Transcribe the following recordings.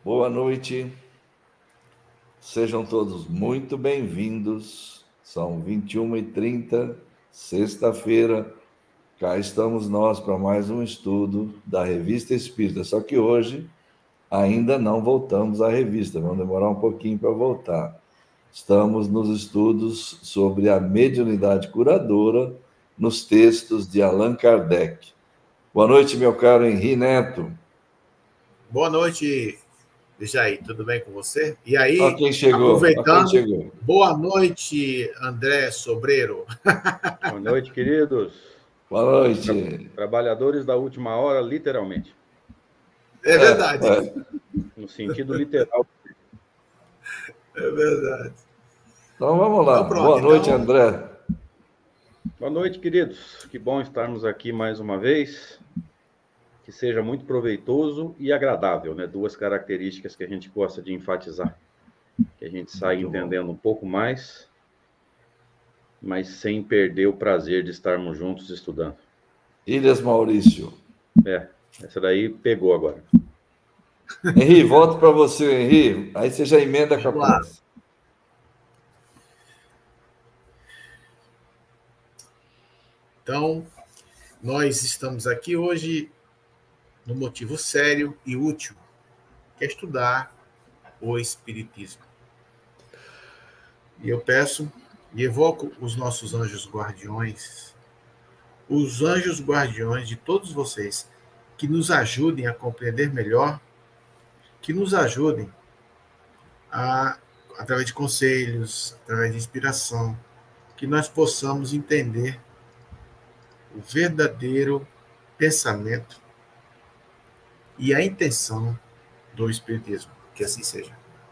Boa noite, sejam todos muito bem-vindos. São 21h30, sexta-feira. Cá estamos nós para mais um estudo da Revista Espírita. Só que hoje ainda não voltamos à revista, vamos demorar um pouquinho para voltar. Estamos nos estudos sobre a mediunidade curadora nos textos de Allan Kardec. Boa noite, meu caro Henri Neto. Boa noite, Jair, tudo bem com você? E aí, Ó quem chegou, aproveitando, quem chegou. Boa noite, André Sobreiro. Boa noite, queridos. Boa noite. Trabalhadores da última hora, literalmente. É verdade. No sentido literal. É verdade. Então vamos lá. Então, pronto, boa noite, André. Boa noite, queridos. Que bom estarmos aqui mais uma vez. Que seja muito proveitoso e agradável, né? Duas características que a gente gosta de enfatizar. Que a gente sai entendendo um pouco mais, mas sem perder o prazer de estarmos juntos estudando. Ilhas Maurício. Essa daí pegou agora. Henri, volto para você, Henri. Aí você já emenda com a próxima. Então, nós estamos aqui hoje no motivo sério e útil, que é estudar o Espiritismo. E eu peço e evoco os nossos anjos guardiões, os anjos guardiões de todos vocês, que nos ajudem a compreender melhor, que nos ajudem através de conselhos, através de inspiração, que nós possamos entender o verdadeiro pensamento e a intenção do Espiritismo. Que assim seja.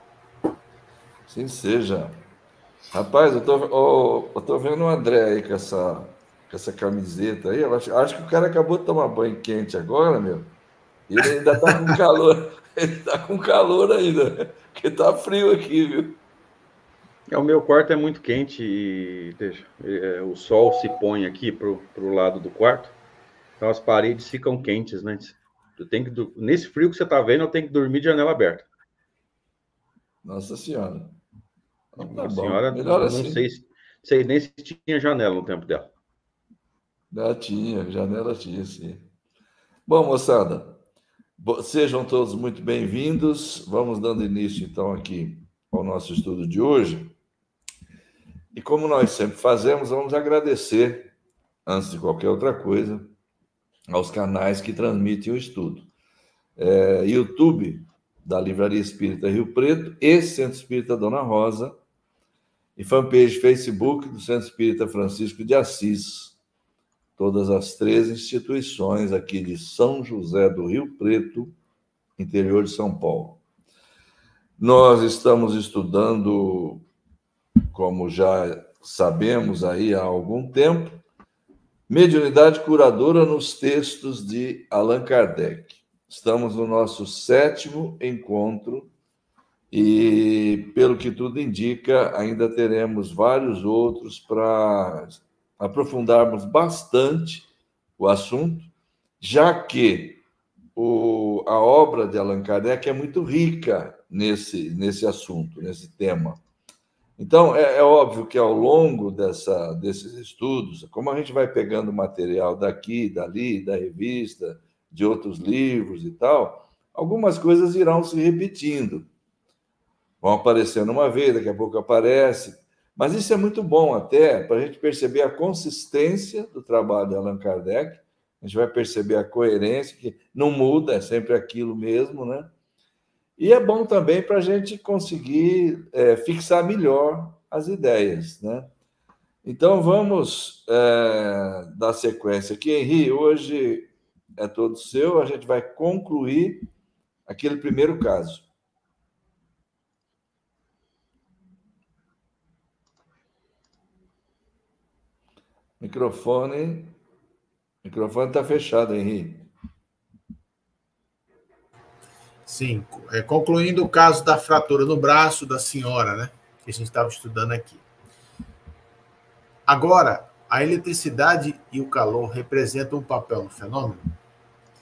Assim seja. Rapaz, eu tô vendo o André aí com essa camiseta aí. Eu acho que o cara acabou de tomar banho quente agora, meu. E ele ainda tá com calor. Ele tá com calor ainda, porque tá frio aqui, viu? O meu quarto é muito quente e o sol se põe aqui pro lado do quarto, então as paredes ficam quentes, né? Nesse frio que você tá vendo, eu tenho que dormir de janela aberta. Nossa Senhora. Tá senhora, melhor não assim. sei nem se tinha janela no tempo dela. Já tinha, janela tinha, sim. Bom, moçada, sejam todos muito bem-vindos. Vamos dando início, então, aqui ao nosso estudo de hoje. E como nós sempre fazemos, vamos agradecer, antes de qualquer outra coisa, aos canais que transmitem o estudo. YouTube, da Livraria Espírita Rio Preto, e Centro Espírita Dona Rosa, e fanpage Facebook do Centro Espírita Francisco de Assis. Todas as 3 instituições aqui de São José do Rio Preto, interior de São Paulo. Nós estamos estudando, como já sabemos aí há algum tempo, mediunidade curadora nos textos de Allan Kardec. Estamos no nosso 7º encontro e, pelo que tudo indica, ainda teremos vários outros para aprofundarmos bastante o assunto, já que a obra de Allan Kardec é muito rica nesse assunto, nesse tema. Então, é óbvio que ao longo desses estudos, como a gente vai pegando material daqui, dali, da revista, de outros livros e tal, algumas coisas irão se repetindo. Vão aparecendo uma vez, daqui a pouco aparece. Mas isso é muito bom até para a gente perceber a consistência do trabalho de Allan Kardec. A gente vai perceber a coerência, que não muda, é sempre aquilo mesmo, né? E é bom também para a gente conseguir fixar melhor as ideias, né? Então, vamos dar sequência aqui. Henri, hoje é todo seu, a gente vai concluir aquele primeiro caso. Microfone está fechado, Henri. Sim, concluindo o caso da fratura no braço da senhora, né? Que a gente estava estudando aqui. Agora, a eletricidade e o calor representam um papel no fenômeno?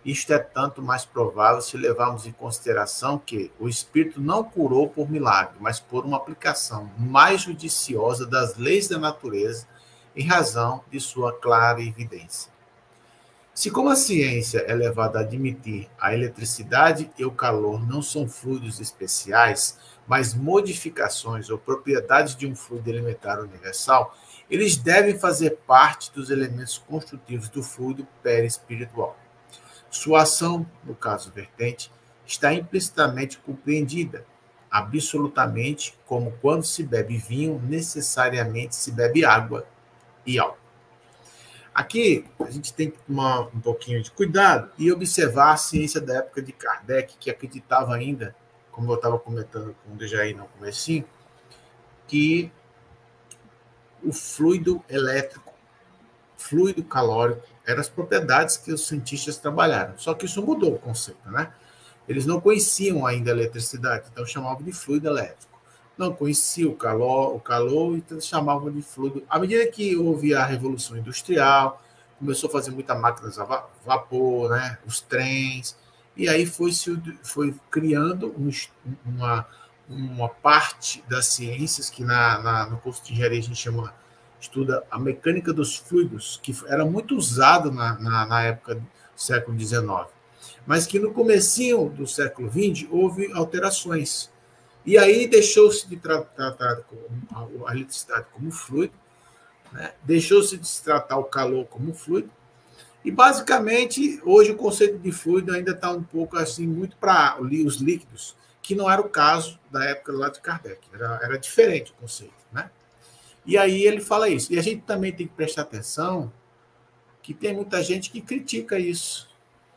Isto é tanto mais provável se levarmos em consideração que o Espírito não curou por milagre, mas por uma aplicação mais judiciosa das leis da natureza, em razão de sua clara evidência. Se, como a ciência é levada a admitir a eletricidade e o calor não são fluidos especiais, mas modificações ou propriedades de um fluido elementar universal, eles devem fazer parte dos elementos constitutivos do fluido perispiritual. Sua ação, no caso vertente, está implicitamente compreendida, absolutamente, como quando se bebe vinho, necessariamente se bebe água e álcool. Aqui, a gente tem que tomar um pouquinho de cuidado e observar a ciência da época de Kardec, que acreditava ainda, como eu estava comentando com o Dejaí no comecinho, que o fluido elétrico, fluido calórico, eram as propriedades que os cientistas trabalharam. Só que isso mudou o conceito, né? Eles não conheciam ainda a eletricidade, então chamavam de fluido elétrico. Não conhecia o calor, então chamavam de fluido. À medida que houve a Revolução Industrial, começou a fazer muita máquinas a vapor, né? Os trens, e aí foi criando uma parte das ciências que no curso de engenharia a gente estuda a mecânica dos fluidos, que era muito usado na época do século XIX, mas que no comecinho do século XX houve alterações. E aí deixou-se de tratar a eletricidade como fluido, né? Deixou-se de se tratar o calor como fluido, e basicamente hoje o conceito de fluido ainda está um pouco assim, muito para os líquidos, que não era o caso da época lá de Kardec, era diferente o conceito, né? E aí ele fala isso. E a gente também tem que prestar atenção que tem muita gente que critica isso.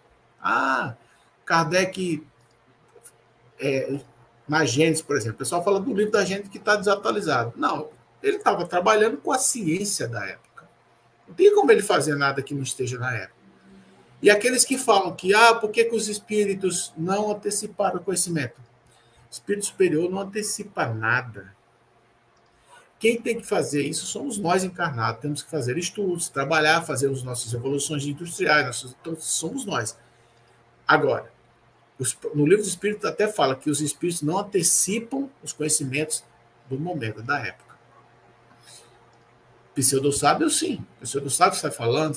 Kardec, na Gênesis, por exemplo, o pessoal fala do livro da Gênesis que está desatualizado. Não, ele estava trabalhando com a ciência da época. Não tem como ele fazer nada que não esteja na época. E aqueles que falam que, por que os espíritos não anteciparam o conhecimento? O espírito superior não antecipa nada. Quem tem que fazer isso somos nós encarnados. Temos que fazer estudos, trabalhar, fazer as nossas evoluções industriais, então, somos nós. Agora, no livro dos Espíritos até fala que os espíritos não antecipam os conhecimentos do momento, da época. Pseudo-sábio, sim. Pseudo-sábio sai falando,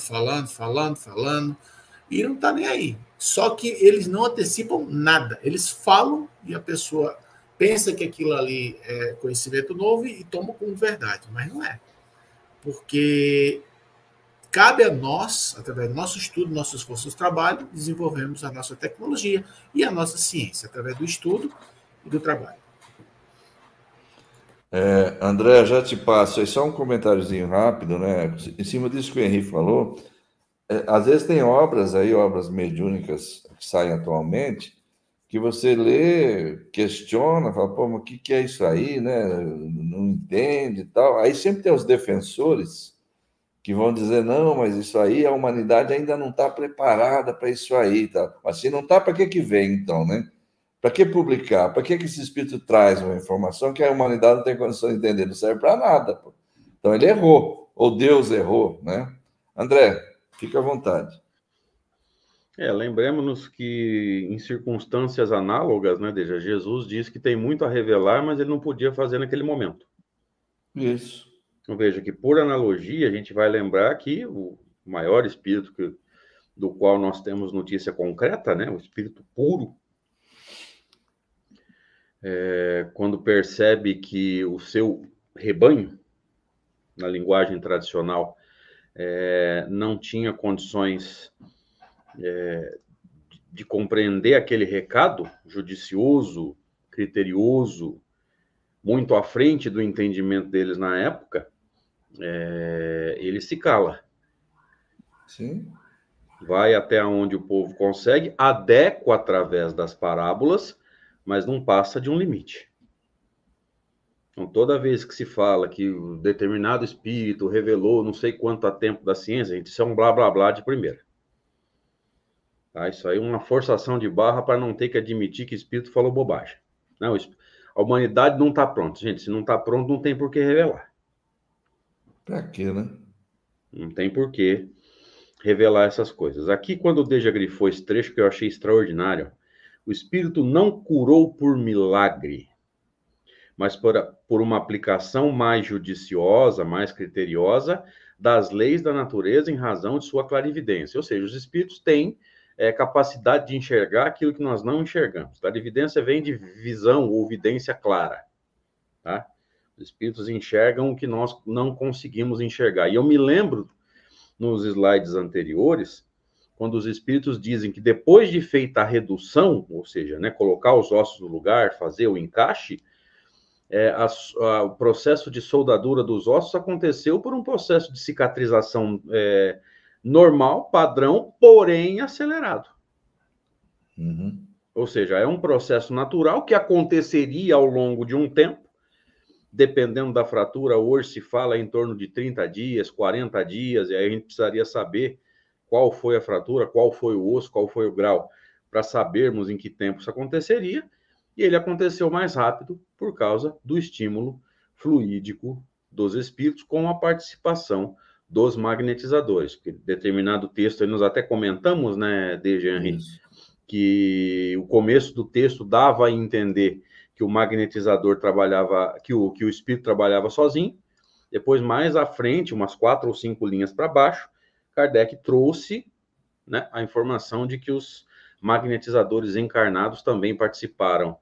e não está nem aí. Só que eles não antecipam nada. Eles falam e a pessoa pensa que aquilo ali é conhecimento novo e toma como verdade, mas não é. Porque cabe a nós, através do nosso estudo, nosso esforço de trabalho, desenvolvermos a nossa tecnologia e a nossa ciência, através do estudo e do trabalho. André, já te passo aí só um comentáriozinho rápido, né? Em cima disso que o Henrique falou, às vezes tem obras mediúnicas que saem atualmente, que você lê, questiona, fala, pô, mas o que é isso aí, né? Não entende e tal. Aí sempre tem os defensores que vão dizer, não, mas isso aí, a humanidade ainda não está preparada para isso aí. Tá? Mas se não está, para que vem, então, né? Para que publicar? Para que esse espírito traz uma informação que a humanidade não tem condição de entender? Não serve para nada. Pô. Então ele errou, ou Deus errou, né? André, fica à vontade. Lembremos-nos que em circunstâncias análogas, né, Deja, Jesus disse que tem muito a revelar, mas ele não podia fazer naquele momento. Isso. Então, veja que, por analogia, a gente vai lembrar que o maior espírito do qual nós temos notícia concreta, né, o espírito puro, quando percebe que o seu rebanho, na linguagem tradicional, não tinha condições de compreender aquele recado judicioso, criterioso, muito à frente do entendimento deles na época, ele se cala. Sim. Vai até onde o povo consegue, adequa através das parábolas, mas não passa de um limite. Então, toda vez que se fala que o determinado espírito revelou não sei quanto a tempo da ciência, gente, isso é um blá blá blá de primeira. Tá? Isso aí é uma forçação de barra para não ter que admitir que o espírito falou bobagem. Não, a humanidade não está pronta. Gente, se não está pronto, não tem por que revelar. Para quê, né? Não tem por que revelar essas coisas. Aqui, quando o Deja grifou esse trecho que eu achei extraordinário, o Espírito não curou por milagre, mas por uma aplicação mais judiciosa, mais criteriosa das leis da natureza em razão de sua clarividência. Ou seja, os Espíritos têm capacidade de enxergar aquilo que nós não enxergamos. Clarividência vem de visão ou vidência clara, tá? Os Espíritos enxergam o que nós não conseguimos enxergar. E eu me lembro, nos slides anteriores, quando os Espíritos dizem que depois de feita a redução, ou seja, né, colocar os ossos no lugar, fazer o encaixe, o processo de soldadura dos ossos aconteceu por um processo de cicatrização normal, padrão, porém acelerado. Uhum. Ou seja, é um processo natural que aconteceria ao longo de um tempo, dependendo da fratura. Hoje se fala em torno de 30 dias, 40 dias, e aí a gente precisaria saber qual foi a fratura, qual foi o osso, qual foi o grau, para sabermos em que tempo isso aconteceria. E ele aconteceu mais rápido por causa do estímulo fluídico dos espíritos com a participação dos magnetizadores. Que determinado texto, aí nós até comentamos, né, Dejanri, que o começo do texto dava a entender que o magnetizador trabalhava, que o espírito trabalhava sozinho. Depois, mais à frente, umas 4 ou 5 linhas para baixo, Kardec trouxe, né, a informação de que os magnetizadores encarnados também participaram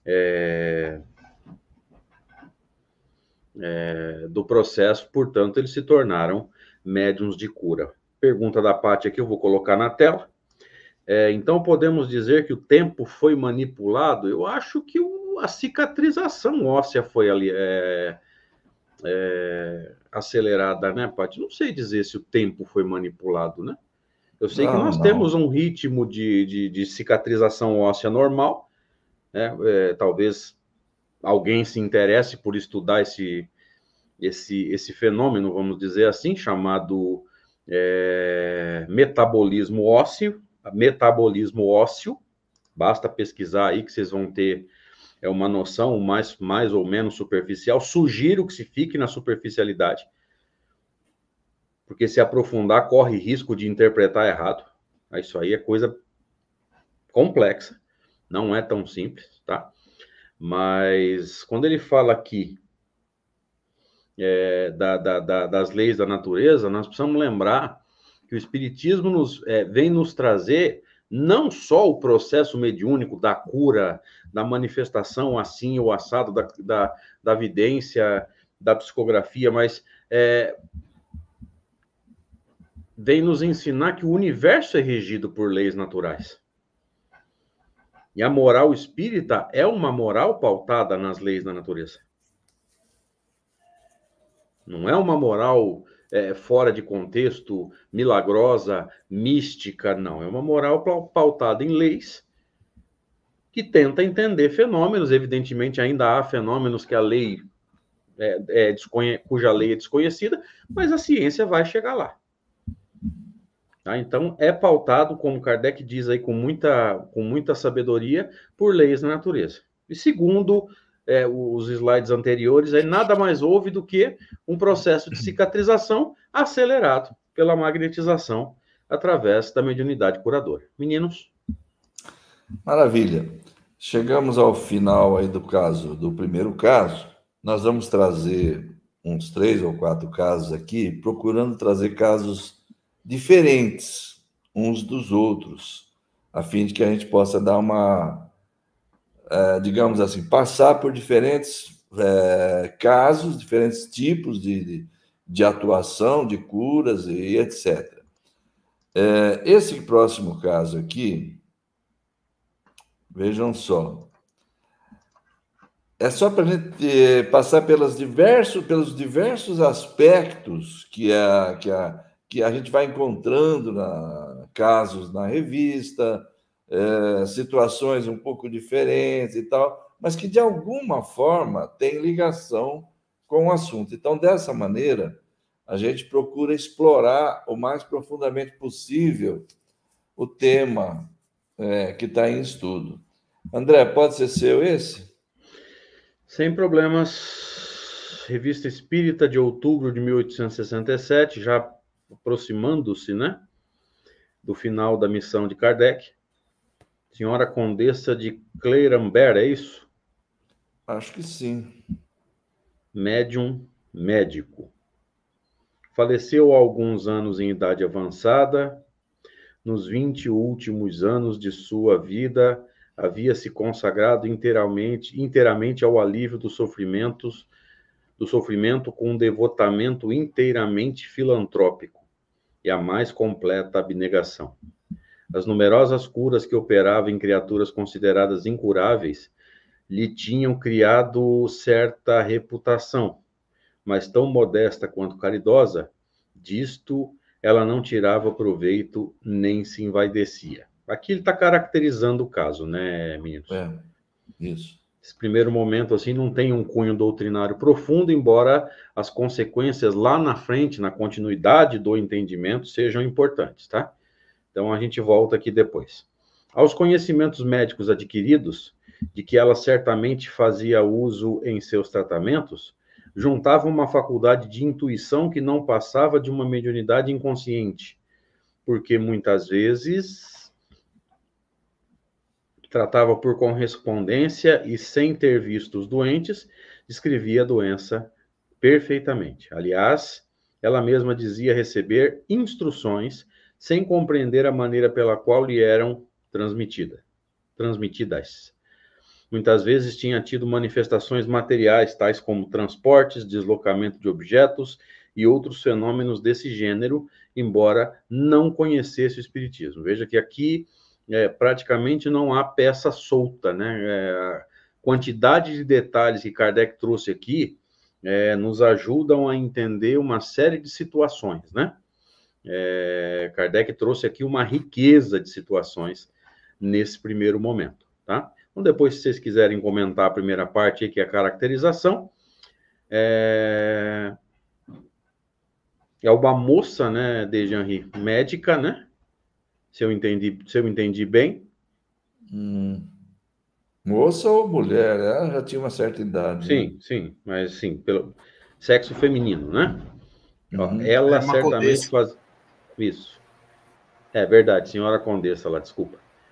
do processo, portanto, eles se tornaram médiuns de cura. Pergunta da Pátia aqui, eu vou colocar na tela. Então, podemos dizer que o tempo foi manipulado? Eu acho que a cicatrização óssea foi ali acelerada, né, Pátia? Não sei dizer se o tempo foi manipulado, né? Eu sei que nós temos um ritmo de cicatrização óssea normal, né? Talvez alguém se interesse por estudar esse fenômeno, vamos dizer assim, chamado metabolismo ósseo. Basta pesquisar aí que vocês vão ter uma noção mais ou menos superficial. Sugiro que se fique na superficialidade, porque se aprofundar corre risco de interpretar errado. Isso aí é coisa complexa, não é tão simples, tá? Mas quando ele fala aqui das leis da natureza, nós precisamos lembrar que o Espiritismo vem nos trazer não só o processo mediúnico da cura, da manifestação assim ou assado, da vidência, da psicografia, mas vem nos ensinar que o universo é regido por leis naturais. E a moral espírita é uma moral pautada nas leis da natureza. Não é uma moral fora de contexto, milagrosa, mística, não. É uma moral pautada em leis que tenta entender fenômenos. Evidentemente, ainda há fenômenos que a lei cuja lei é desconhecida, mas a ciência vai chegar lá. Tá? Então, é pautado, como Kardec diz aí com muita sabedoria, por leis da natureza. E segundo os slides anteriores, nada mais houve do que um processo de cicatrização acelerado pela magnetização através da mediunidade curadora. Meninos? Maravilha. Chegamos ao final aí do primeiro caso. Nós vamos trazer uns 3 ou 4 casos aqui, procurando trazer casos diferentes uns dos outros, a fim de que a gente possa dar digamos assim, passar por diferentes casos, diferentes tipos de atuação, de curas e etc. Esse próximo caso aqui, vejam só, é só para a gente passar pelos diversos aspectos que a gente vai encontrando casos na revista, situações um pouco diferentes e tal, mas que de alguma forma tem ligação com o assunto. Então, dessa maneira, a gente procura explorar o mais profundamente possível o tema que está em estudo. André, pode ser seu esse? Sem problemas. Revista Espírita de outubro de 1867, já aproximando-se, né? do final da missão de Kardec. Senhora Condessa de Clerambault, é isso? Acho que sim. Médium médico. Faleceu há alguns anos em idade avançada. Nos 20 últimos anos de sua vida, havia se consagrado inteiramente ao alívio dos sofrimentos, do sofrimento com um devotamento inteiramente filantrópico e a mais completa abnegação. As numerosas curas que operava em criaturas consideradas incuráveis lhe tinham criado certa reputação, mas tão modesta quanto caridosa, disto ela não tirava proveito nem se envaidecia. Aqui ele está caracterizando o caso, né, meninos? Isso. Esse primeiro momento, assim, não tem um cunho doutrinário profundo, embora as consequências lá na frente, na continuidade do entendimento, sejam importantes, tá? Então, a gente volta aqui depois. Aos conhecimentos médicos adquiridos, de que ela certamente fazia uso em seus tratamentos, juntava uma faculdade de intuição que não passava de uma mediunidade inconsciente, porque muitas vezes tratava por correspondência e, sem ter visto os doentes, descrevia a doença perfeitamente. Aliás, ela mesma dizia receber instruções sem compreender a maneira pela qual lhe eram transmitidas. Muitas vezes tinha tido manifestações materiais, tais como transportes, deslocamento de objetos e outros fenômenos desse gênero, embora não conhecesse o espiritismo. Veja que aqui praticamente não há peça solta, né? A quantidade de detalhes que Kardec trouxe aqui nos ajudam a entender uma série de situações, né? Kardec trouxe aqui uma riqueza de situações nesse primeiro momento, tá? Então, depois, se vocês quiserem comentar a primeira parte, que é a caracterização, é uma moça, né, Dejanri, médica, né? Se eu entendi bem. Moça ou mulher, ela já tinha uma certa idade. Sim, né? sim, mas sim, pelo sexo feminino, né? Uhum. Ela certamente faz isso. É verdade, senhora Condessa lá, desculpa.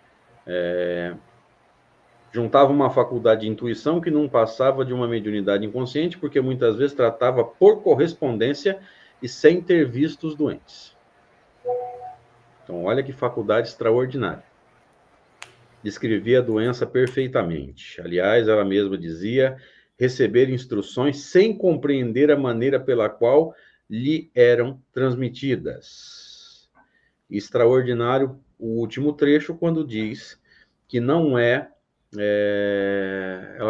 Juntava uma faculdade de intuição que não passava de uma mediunidade inconsciente, porque muitas vezes tratava por correspondência e sem ter visto os doentes. Então, olha que faculdade extraordinária. Descrevia a doença perfeitamente. Aliás, ela mesma dizia receber instruções sem compreender a maneira pela qual lhe eram transmitidas. Extraordinário o último trecho, quando diz que ela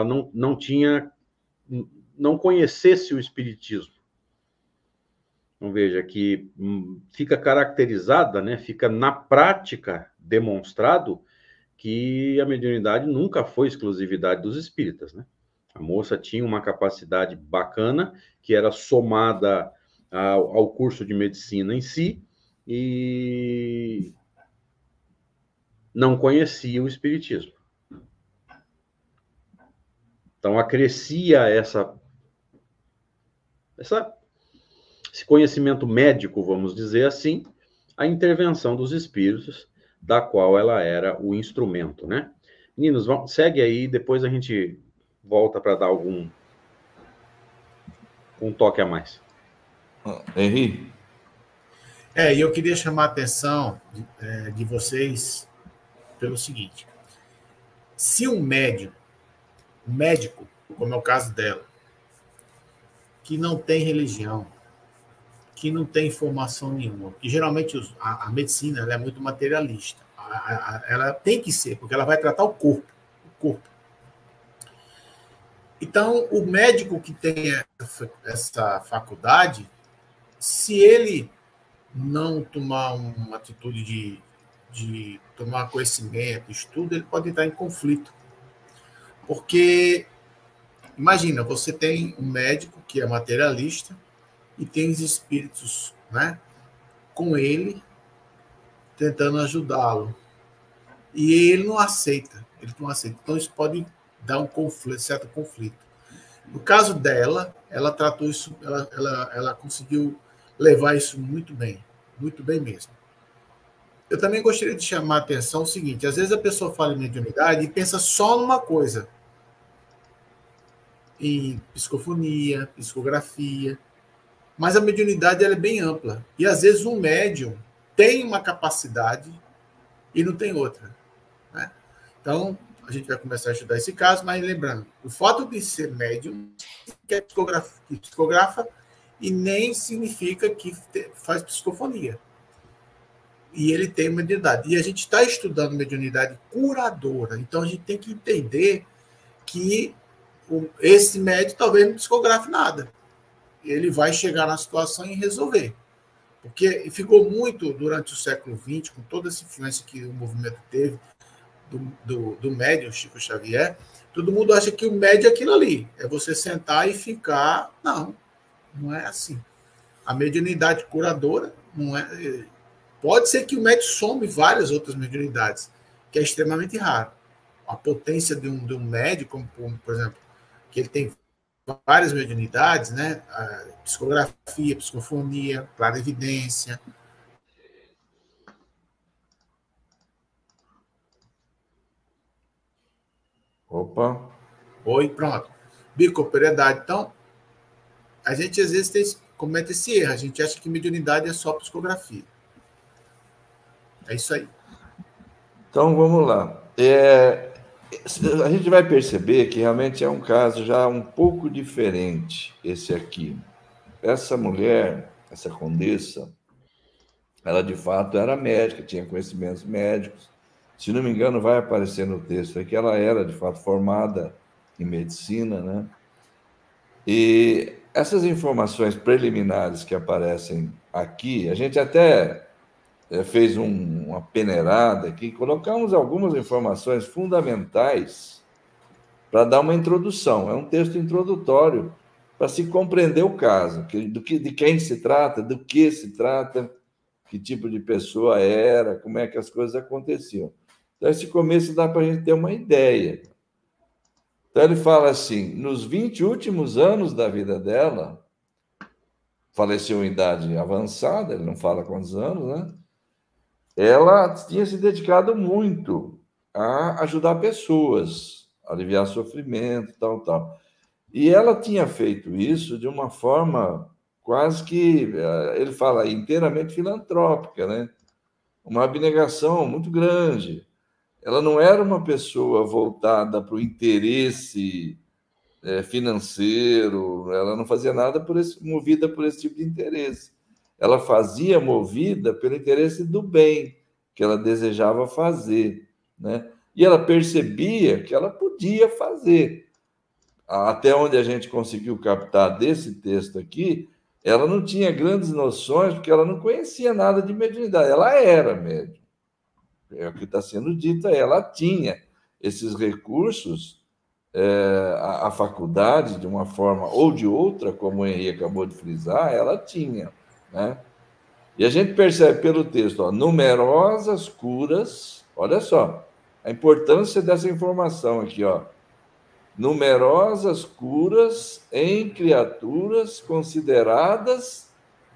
não conhecesse o espiritismo. Então, veja que fica caracterizada, né, fica na prática demonstrado que a mediunidade nunca foi exclusividade dos espíritas, né? A moça tinha uma capacidade bacana, que era somada ao curso de medicina em si, e não conhecia o espiritismo. Então, acrescia esse conhecimento médico, vamos dizer assim, a intervenção dos espíritos, da qual ela era o instrumento, né? Meninos, segue aí, depois a gente volta para dar um toque a mais. Henri? E eu queria chamar a atenção de vocês pelo seguinte: se um médico, como é o caso dela, que não tem religião, que não tem informação nenhuma, que geralmente a medicina ela é muito materialista, ela tem que ser, porque ela vai tratar o corpo. Então, o médico que tem essa faculdade, se ele não tomar uma atitude de tomar conhecimento, estudo, ele pode entrar em conflito. Porque, imagina, você tem um médico que é materialista e tem os espíritos, né, com ele, tentando ajudá-lo. E ele não aceita. Então, isso pode dar um conflito, certo conflito. No caso dela, ela tratou isso, ela conseguiu levar isso muito bem mesmo. Eu também gostaria de chamar a atenção o seguinte, às vezes a pessoa fala em mediunidade e pensa só numa coisa, em psicofonia, psicografia, mas a mediunidade ela é bem ampla. E às vezes um médium tem uma capacidade e não tem outra, né? Então, a gente vai começar a estudar esse caso, mas lembrando, o fato de ser médium que é psicografa e nem significa que faz psicofonia. E ele tem mediunidade. E a gente está estudando mediunidade curadora. Então, a gente tem que entender que esse médium talvez não psicografe nada. Ele vai chegar na situação e resolver. Porque ficou muito, durante o século XX, com toda essa influência que o movimento teve, do médium Chico Xavier, todo mundo acha que o médium é aquilo ali. É você sentar e ficar... Não, não é assim. A mediunidade curadora não é... Pode ser que o médium some várias outras mediunidades, que é extremamente raro. A potência de um médium, como, por exemplo, que ele tem várias mediunidades, né? A psicografia, psicofonia, clarividência. Opa! Oi, pronto. Bicoperiedade. Então, a gente às vezes comete esse erro. A gente acha que mediunidade é só psicografia. É isso aí. Então, vamos lá. A gente vai perceber que realmente é um caso já um pouco diferente, esse aqui. Essa mulher, essa condessa, ela de fato era médica, tinha conhecimentos médicos. Se não me engano, vai aparecer no texto que ela era de fato formada em medicina, né? E essas informações preliminares que aparecem aqui, a gente até fez uma peneirada aqui, colocamos algumas informações fundamentais para dar uma introdução. É um texto introdutório para se compreender o caso, de quem se trata, do que se trata, que tipo de pessoa era, como é que as coisas aconteciam. Então, esse começo dá para a gente ter uma ideia. Então, ele fala assim, nos 20 últimos anos da vida dela, faleceu em idade avançada, ele não fala quantos anos, né? Ela tinha se dedicado muito a ajudar pessoas, a aliviar sofrimento, tal. E ela tinha feito isso de uma forma quase que, ele fala, inteiramente filantrópica, né? Uma abnegação muito grande. Ela não era uma pessoa voltada para o interesse financeiro, ela não fazia nada movida por esse tipo de interesse. Ela fazia movida pelo interesse do bem que ela desejava fazer, né? E ela percebia que ela podia fazer. Até onde a gente conseguiu captar desse texto aqui, ela não tinha grandes noções, porque ela não conhecia nada de mediunidade. Ela era médium. É o que está sendo dito, ela tinha esses recursos, a faculdade, de uma forma ou de outra, como o Henrique acabou de frisar, ela tinha, né? E a gente percebe pelo texto, ó, numerosas curas, olha só, a importância dessa informação aqui, ó, numerosas curas em criaturas consideradas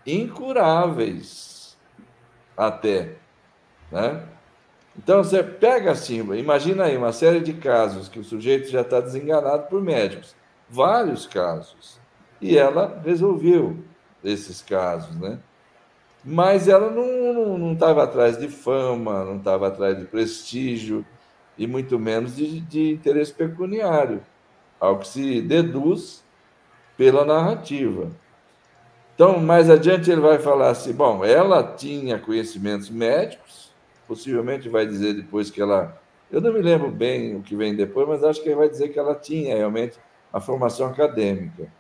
incuráveis, até, né? Então, você pega assim, imagina aí uma série de casos que o sujeito já está desenganado por médicos, vários casos, e ela resolveu esses casos, né? Mas ela não estava atrás de fama, não estava atrás de prestígio, e muito menos de interesse pecuniário, ao que se deduz pela narrativa. Então, mais adiante ele vai falar assim, bom, ela tinha conhecimentos médicos, possivelmente vai dizer depois que ela... Eu não me lembro bem o que vem depois, mas acho que ele vai dizer que ela tinha realmente a formação acadêmica.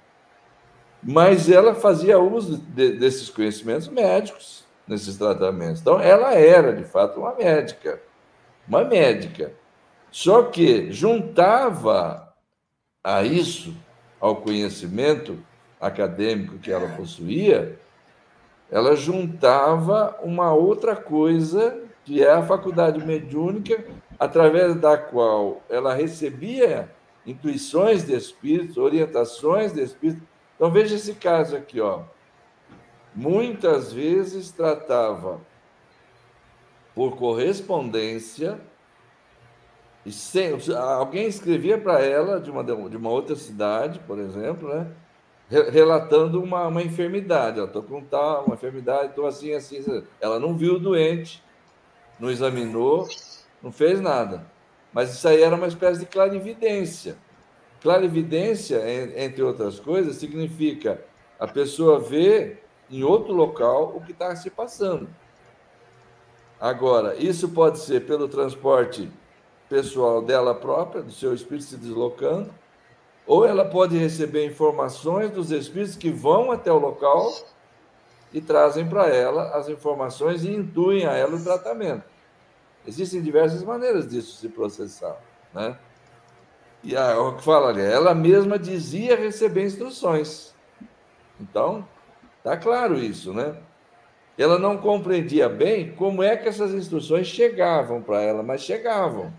Mas ela fazia uso desses conhecimentos médicos nesses tratamentos. Então, ela era, de fato, uma médica. Uma médica. Só que juntava a isso, ao conhecimento acadêmico que ela possuía, ela juntava uma outra coisa, que é a faculdade mediúnica, através da qual ela recebia intuições de espíritos, orientações de espíritos. Então, veja esse caso aqui, ó. Muitas vezes tratava por correspondência, e alguém escrevia para ela de uma outra cidade, por exemplo, né? Relatando uma enfermidade. Ela estou com tal, uma enfermidade, estou assim, assim. Ela não viu o doente, não examinou, não fez nada. Mas isso aí era uma espécie de clarividência. Clarividência, entre outras coisas, significa a pessoa ver em outro local o que está se passando. Agora, isso pode ser pelo transporte pessoal dela própria, do seu espírito se deslocando, ou ela pode receber informações dos espíritos que vão até o local e trazem para ela as informações e intuem a ela o tratamento. Existem diversas maneiras disso se processar, né? E o que fala ali, ela mesma dizia receber instruções. Então, tá claro isso, né? Ela não compreendia bem como é que essas instruções chegavam para ela, mas chegavam.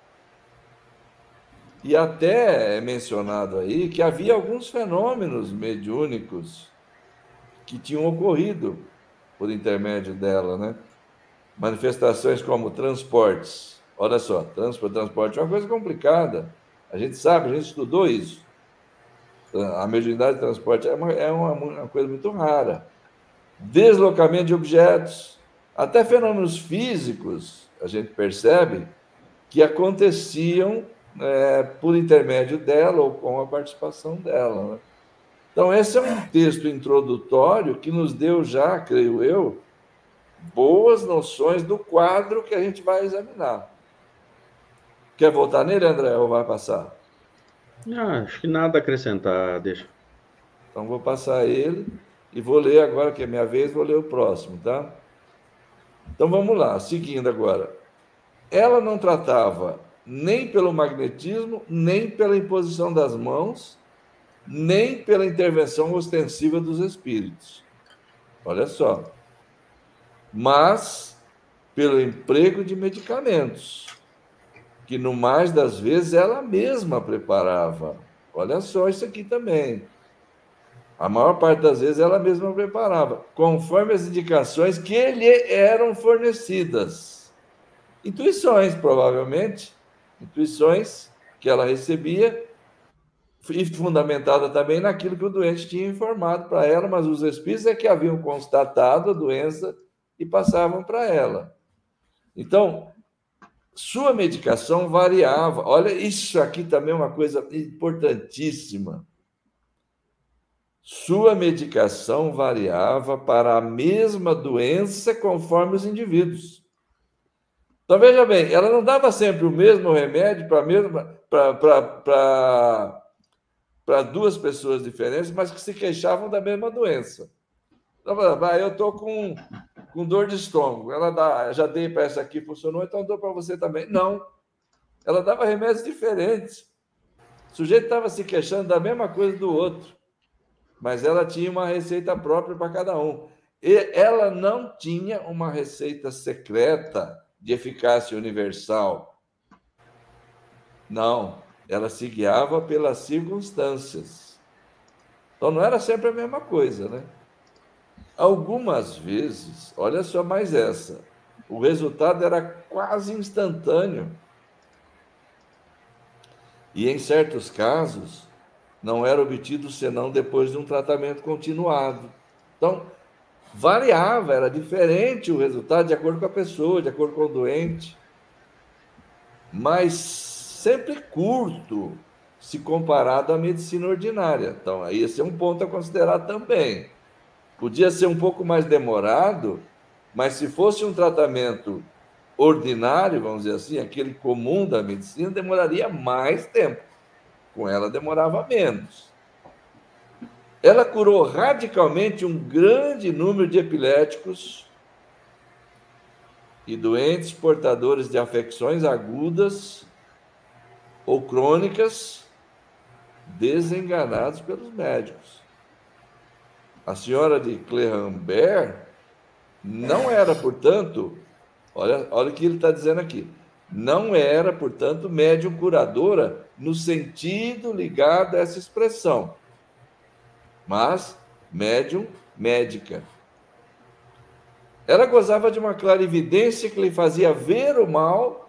E até é mencionado aí que havia alguns fenômenos mediúnicos que tinham ocorrido por intermédio dela, né? Manifestações como transportes. Olha só, transporte é uma coisa complicada. A gente sabe, a gente estudou isso. A mediunidade de transporte é uma coisa muito rara. Deslocamento de objetos, até fenômenos físicos, a gente percebe que aconteciam por intermédio dela ou com a participação dela, né? Então, esse é um texto introdutório que nos deu já, creio eu, boas noções do quadro que a gente vai examinar. Quer voltar nele, André, ou vai passar? Acho que nada a acrescentar, deixa. Então, vou passar ele e vou ler agora, que é minha vez, vou ler o próximo, tá? Então, vamos lá, seguindo agora. Ela não tratava nem pelo magnetismo, nem pela imposição das mãos, nem pela intervenção ostensiva dos espíritos. Olha só. Mas pelo emprego de medicamentos, que no mais das vezes ela mesma preparava. Olha só isso aqui também. A maior parte das vezes ela mesma preparava, conforme as indicações que lhe eram fornecidas. Intuições, provavelmente, intuições que ela recebia, e fundamentada também naquilo que o doente tinha informado para ela, mas os espíritos é que haviam constatado a doença e passavam para ela. Então, sua medicação variava. Olha, isso aqui também é uma coisa importantíssima. Sua medicação variava para a mesma doença conforme os indivíduos. Então, veja bem, ela não dava sempre o mesmo remédio para duas pessoas diferentes, mas que se queixavam da mesma doença. Então, eu estou com dor de estômago. Ela já dei para essa aqui, funcionou, então dou para você também. Não. Ela dava remédios diferentes. O sujeito estava se queixando da mesma coisa do outro, mas ela tinha uma receita própria para cada um. E ela não tinha uma receita secreta de eficácia universal. Não. Ela se guiava pelas circunstâncias. Então, não era sempre a mesma coisa, né? Algumas vezes, olha só mais essa, o resultado era quase instantâneo. E, em certos casos, não era obtido senão depois de um tratamento continuado. Então, variava, era diferente o resultado de acordo com a pessoa, de acordo com o doente, mas sempre curto se comparado à medicina ordinária. Então, aí esse é um ponto a considerar também. Podia ser um pouco mais demorado, mas se fosse um tratamento ordinário, vamos dizer assim, aquele comum da medicina, demoraria mais tempo. Com ela, demorava menos. Ela curou radicalmente um grande número de epiléticos e doentes portadores de afecções agudas ou crônicas, desenganados pelos médicos. A senhora de Clerambert não era, portanto, olha o que ele está dizendo aqui, não era, portanto, médium curadora no sentido ligado a essa expressão, mas médium médica. Ela gozava de uma clarividência que lhe fazia ver o mal.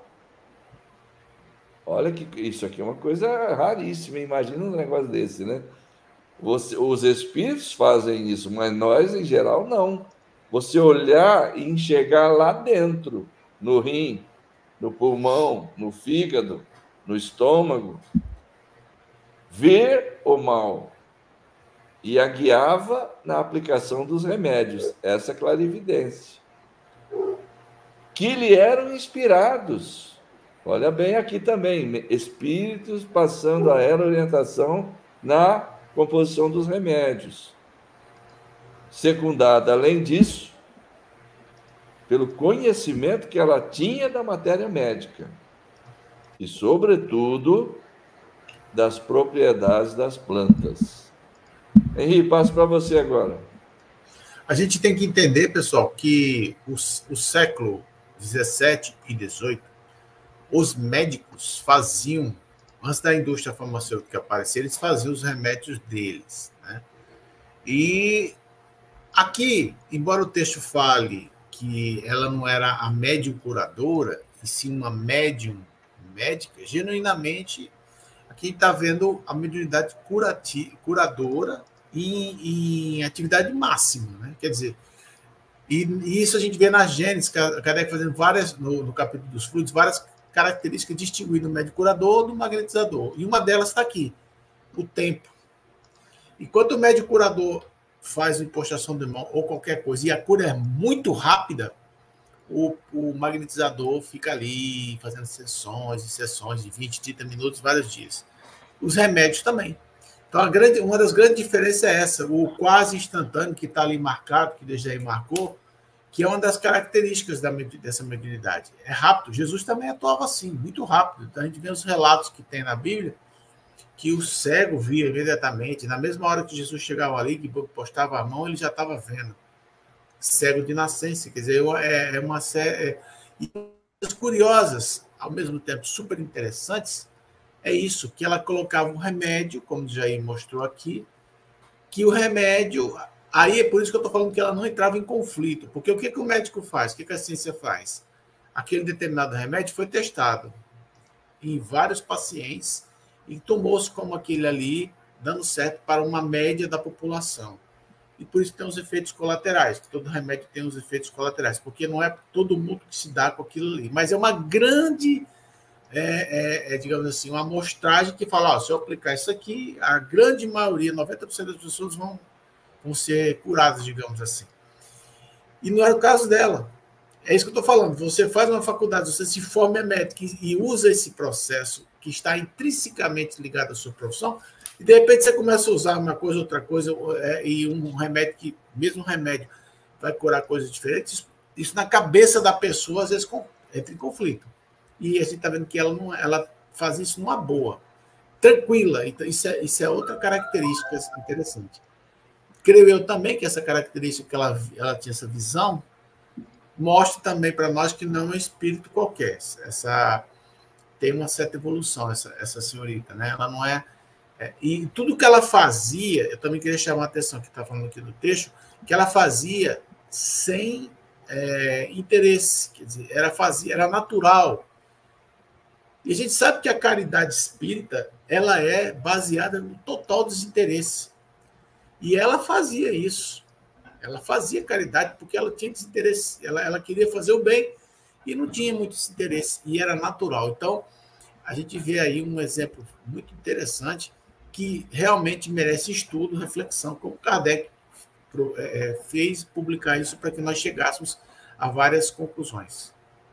Olha que isso aqui é uma coisa raríssima, imagina um negócio desse, né? Os espíritos fazem isso, mas nós, em geral, não. Você olhar e enxergar lá dentro, no rim, no pulmão, no fígado, no estômago, ver o mal e a guiava na aplicação dos remédios, essa clarividência, que lhe eram inspirados. Olha bem aqui também, espíritos passando a ela orientação na composição dos remédios. Secundada, além disso, pelo conhecimento que ela tinha da matéria médica e, sobretudo, das propriedades das plantas. Henrique, passo para você agora. A gente tem que entender, pessoal, que o século 17 e 18, os médicos faziam, antes da indústria farmacêutica aparecer, eles faziam os remédios deles, né? E aqui, embora o texto fale que ela não era a médium curadora, e sim uma médium médica, genuinamente, aqui está vendo a mediunidade curadora em atividade máxima, né? Quer dizer, e isso a gente vê na Gênesis, Kardec fazendo várias, no capítulo dos fluidos, várias características distinguindo o médium curador do magnetizador. E uma delas está aqui, o tempo. Enquanto o médium curador faz uma impostação de mão ou qualquer coisa, e a cura é muito rápida, o magnetizador fica ali fazendo sessões e sessões de 20, 30 minutos, vários dias. Os remédios também. Então, uma das grandes diferenças é essa, o quase instantâneo que está ali marcado, que desde aí marcou, que é uma das características dessa mediunidade. É rápido. Jesus também atuava assim, muito rápido. Então, a gente vê os relatos que tem na Bíblia, que o cego via imediatamente, na mesma hora que Jesus chegava ali, que postava a mão, ele já estava vendo. Cego de nascença, quer dizer, é uma série. E coisas curiosas, ao mesmo tempo super interessantes, é isso, que ela colocava um remédio, como o Jair mostrou aqui, que o remédio. Aí é por isso que eu estou falando que ela não entrava em conflito, porque o que o médico faz? O que a ciência faz? Aquele determinado remédio foi testado em vários pacientes e tomou-se como aquele ali, dando certo para uma média da população. E por isso tem os efeitos colaterais. Todo remédio tem os efeitos colaterais, porque não é todo mundo que se dá com aquilo ali. Mas é uma grande, digamos assim, uma amostragem que fala, se eu aplicar isso aqui, a grande maioria, 90% das pessoas vão ser curadas, digamos assim. E não era o caso dela. É isso que eu estou falando. Você faz uma faculdade, você se forma em médico e usa esse processo que está intrinsecamente ligado à sua profissão, e de repente você começa a usar uma coisa, outra coisa, e um remédio que, mesmo remédio, vai curar coisas diferentes, isso na cabeça da pessoa, às vezes, entra em conflito. E a gente está vendo que ela faz isso numa boa, tranquila. Então, isso é outra característica interessante. Creio eu também que essa característica que ela tinha essa visão, mostra também para nós que não é um espírito qualquer. Tem uma certa evolução, essa senhorita, né? Ela não é. E tudo que ela fazia, eu também queria chamar a atenção, que está falando aqui no texto, que ela fazia sem interesse, quer dizer, era natural. E a gente sabe que a caridade espírita ela é baseada no total desinteresse. E ela fazia isso. Ela fazia caridade porque ela tinha desinteresse. Ela queria fazer o bem e não tinha muito desinteresse. E era natural. Então, a gente vê aí um exemplo muito interessante que realmente merece estudo, reflexão, como Kardec fez publicar isso para que nós chegássemos a várias conclusões.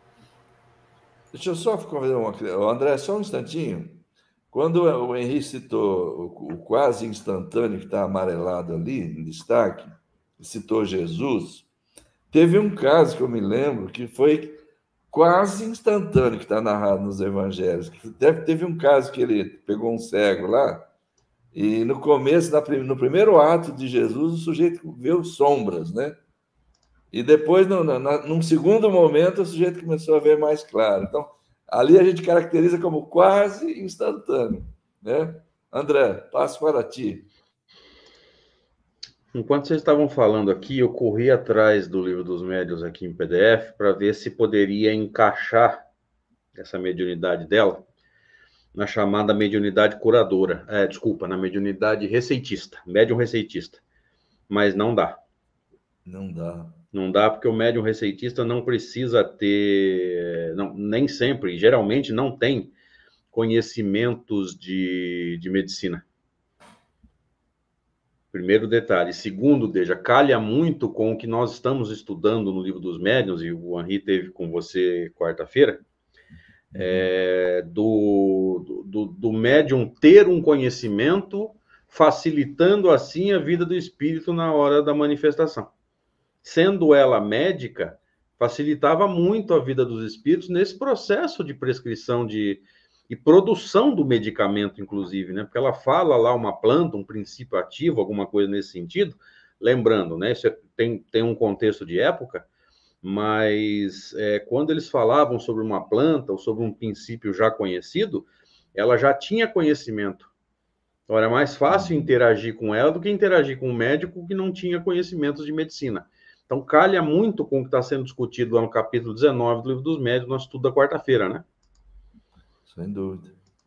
Deixa eu só fazer André, só um instantinho. Quando o Henrique citou o quase instantâneo que está amarelado ali, em destaque, citou Jesus, teve um caso que eu me lembro que foi quase instantâneo, que está narrado nos evangelhos. Teve um caso que ele pegou um cego lá, e no começo, no primeiro ato de Jesus, o sujeito viu sombras, né? E depois, num segundo momento, o sujeito começou a ver mais claro. Então, ali a gente caracteriza como quase instantâneo, né? André, passo para ti. Enquanto vocês estavam falando aqui, eu corri atrás do Livro dos Médiuns aqui em PDF para ver se poderia encaixar essa mediunidade dela na chamada mediunidade curadora. Desculpa, na mediunidade receitista, médium receitista. Mas não dá. Não dá. Não dá porque o médium receitista não precisa ter, não, nem sempre, geralmente não tem conhecimentos de medicina. Primeiro detalhe. Segundo, Deja, calha muito com o que nós estamos estudando no Livro dos Médiuns, e o Henri teve com você quarta-feira, do médium ter um conhecimento, facilitando assim a vida do espírito na hora da manifestação. Sendo ela médica, facilitava muito a vida dos espíritos nesse processo de prescrição e produção do medicamento, inclusive, né? Porque ela fala lá uma planta, um princípio ativo, alguma coisa nesse sentido. Lembrando, né? Isso tem um contexto de época, mas quando eles falavam sobre uma planta ou sobre um princípio já conhecido, ela já tinha conhecimento. Então, era mais fácil interagir com ela do que interagir com um médico que não tinha conhecimentos de medicina. Então, calha muito com o que está sendo discutido lá no capítulo 19 do Livro dos Médiuns, nosso estudo da quarta-feira, né? Sem dúvida.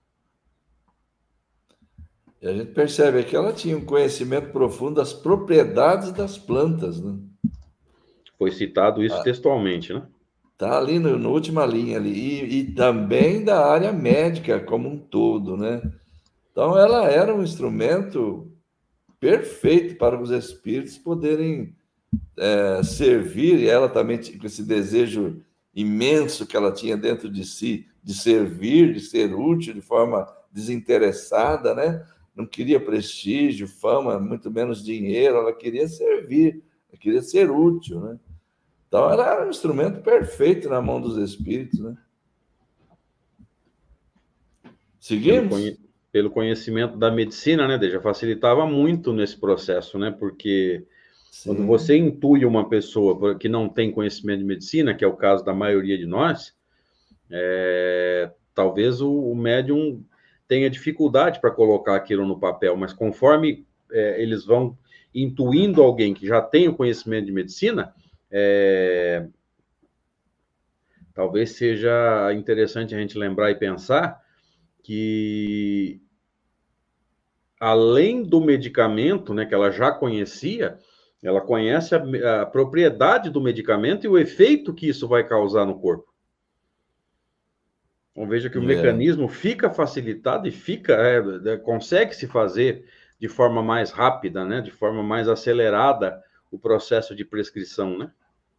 E a gente percebe que ela tinha um conhecimento profundo das propriedades das plantas, né? Foi citado isso textualmente, né? Está ali na última linha ali. E também da área médica como um todo, né? Então, ela era um instrumento perfeito para os espíritos poderem servir, e ela também tinha esse desejo imenso que ela tinha dentro de si, de servir, de ser útil de forma desinteressada, né? Não queria prestígio, fama, muito menos dinheiro, ela queria servir, ela queria ser útil, né? Então, ela era um instrumento perfeito na mão dos espíritos, né? Seguimos? Pelo conhecimento da medicina, né, Deja, facilitava muito nesse processo, né? Porque quando você intui uma pessoa que não tem conhecimento de medicina, que é o caso da maioria de nós, talvez o médium tenha dificuldade para colocar aquilo no papel, mas conforme eles vão intuindo alguém que já tem o conhecimento de medicina, talvez seja interessante a gente lembrar e pensar que, além do medicamento, né, que ela já conhecia, ela conhece a propriedade do medicamento e o efeito que isso vai causar no corpo. Então, veja que o mecanismo fica facilitado e consegue se fazer de forma mais rápida, né, de forma mais acelerada o processo de prescrição, né?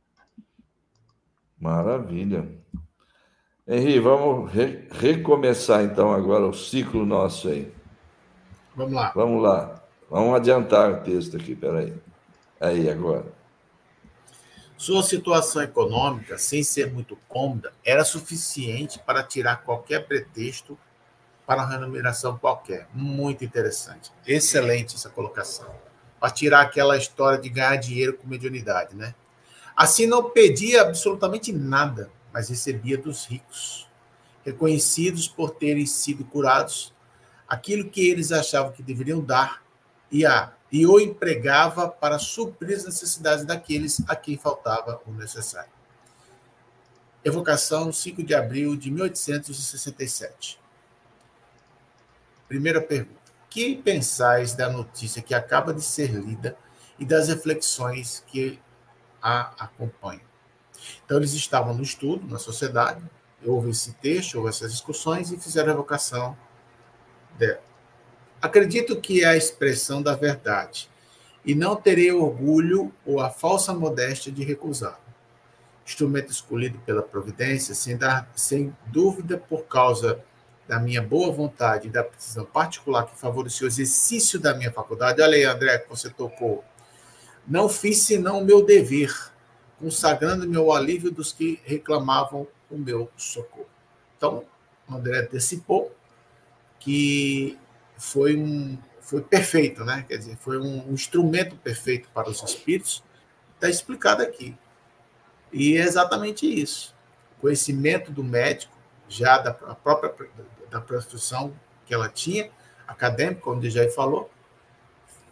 Maravilha. Henri, vamos recomeçar então agora o ciclo nosso aí. Vamos lá. Vamos lá. Vamos adiantar o texto aqui, peraí. Aí, agora. Sua situação econômica, sem ser muito cômoda, era suficiente para tirar qualquer pretexto para uma remuneração qualquer. Muito interessante. Excelente essa colocação. Para tirar aquela história de ganhar dinheiro com mediunidade, né? Assim, não pedia absolutamente nada, mas recebia dos ricos, reconhecidos por terem sido curados, aquilo que eles achavam que deveriam dar, e o empregava para suprir as necessidades daqueles a quem faltava o necessário. Evocação, 5 de abril de 1867. Primeira pergunta. Que pensais da notícia que acaba de ser lida e das reflexões que a acompanham? Então, eles estavam no estudo, na sociedade, houve esse texto, houve essas discussões e fizeram a evocação dela. Acredito que é a expressão da verdade, e não terei orgulho ou a falsa modéstia de recusá-lo. Instrumento escolhido pela providência, sem dúvida por causa da minha boa vontade e da precisão particular que favoreceu o exercício da minha faculdade. Olha aí, André, que você tocou. Não fiz senão o meu dever, consagrando-me ao alívio dos que reclamavam o meu socorro. Então, André antecipou que foi perfeito, né? Quer dizer, foi um instrumento perfeito para os espíritos. Está explicado aqui. E é exatamente isso. O conhecimento do médico, já da própria da profissão que ela tinha, acadêmica, como o Jair falou,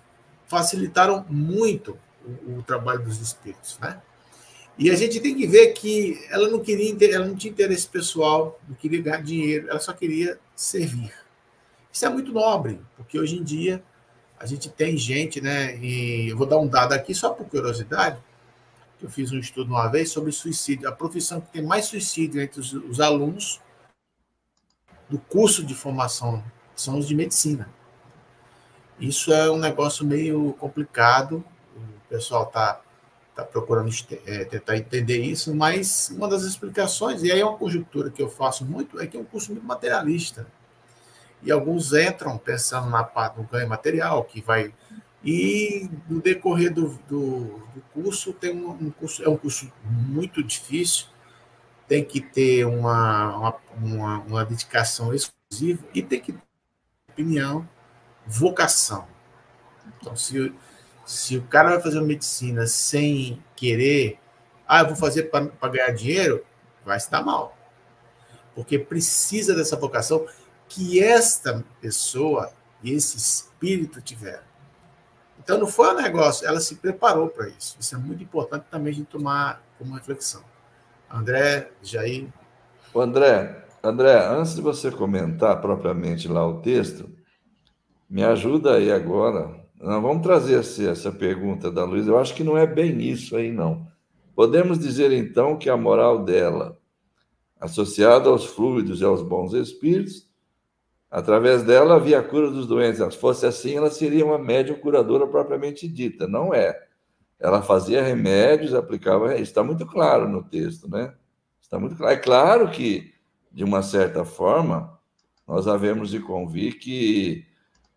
facilitaram muito o trabalho dos espíritos, né? E a gente tem que ver que ela não tinha interesse pessoal, não queria ganhar dinheiro, ela só queria servir. Isso é muito nobre, porque hoje em dia a gente tem gente, né? E eu vou dar um dado aqui só por curiosidade. Eu fiz um estudo uma vez sobre suicídio. A profissão que tem mais suicídio entre os alunos do curso de formação são os de medicina. Isso é um negócio meio complicado. O pessoal está procurando tentar entender isso, mas uma das explicações, e aí é uma conjectura que eu faço muito, é que é um curso muito materialista. E alguns entram pensando na parte do ganho material, que vai... E no decorrer do curso, tem é um curso muito difícil, tem que ter uma dedicação exclusiva e tem que ter opinião, vocação. Então, se o cara vai fazer medicina sem querer, eu vou fazer para ganhar dinheiro, vai se dar mal. Porque precisa dessa vocação que esta pessoa e esse espírito tiveram. Então, não foi um negócio, ela se preparou para isso. Isso é muito importante também a gente tomar como reflexão. André, Jair. André, antes de você comentar propriamente lá o texto, me ajuda aí agora. Nós vamos trazer essa pergunta da Luísa. Eu acho que não é bem isso aí, não. Podemos dizer, então, que a moral dela, associada aos fluidos e aos bons espíritos, através dela havia a cura dos doentes. Se fosse assim, ela seria uma médium curadora propriamente dita. Não é. Ela fazia remédios, aplicava... Está muito claro no texto, né? Está muito claro. É claro que, de uma certa forma, nós havemos de convir que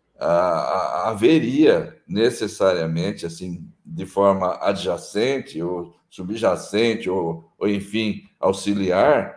haveria necessariamente, assim, de forma adjacente ou subjacente ou enfim, auxiliar,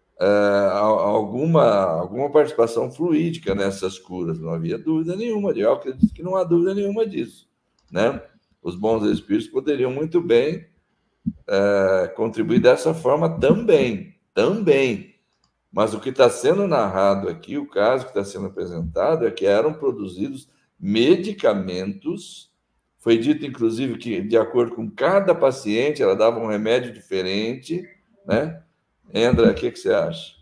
alguma participação fluídica nessas curas. Não havia dúvida nenhuma. Eu acredito que não há dúvida nenhuma disso, né? Os bons espíritos poderiam muito bem contribuir dessa forma também. Mas o que está sendo narrado aqui, o caso que está sendo apresentado, é que eram produzidos medicamentos. Foi dito, inclusive, que, de acordo com cada paciente, ela dava um remédio diferente, né? André, o que você acha?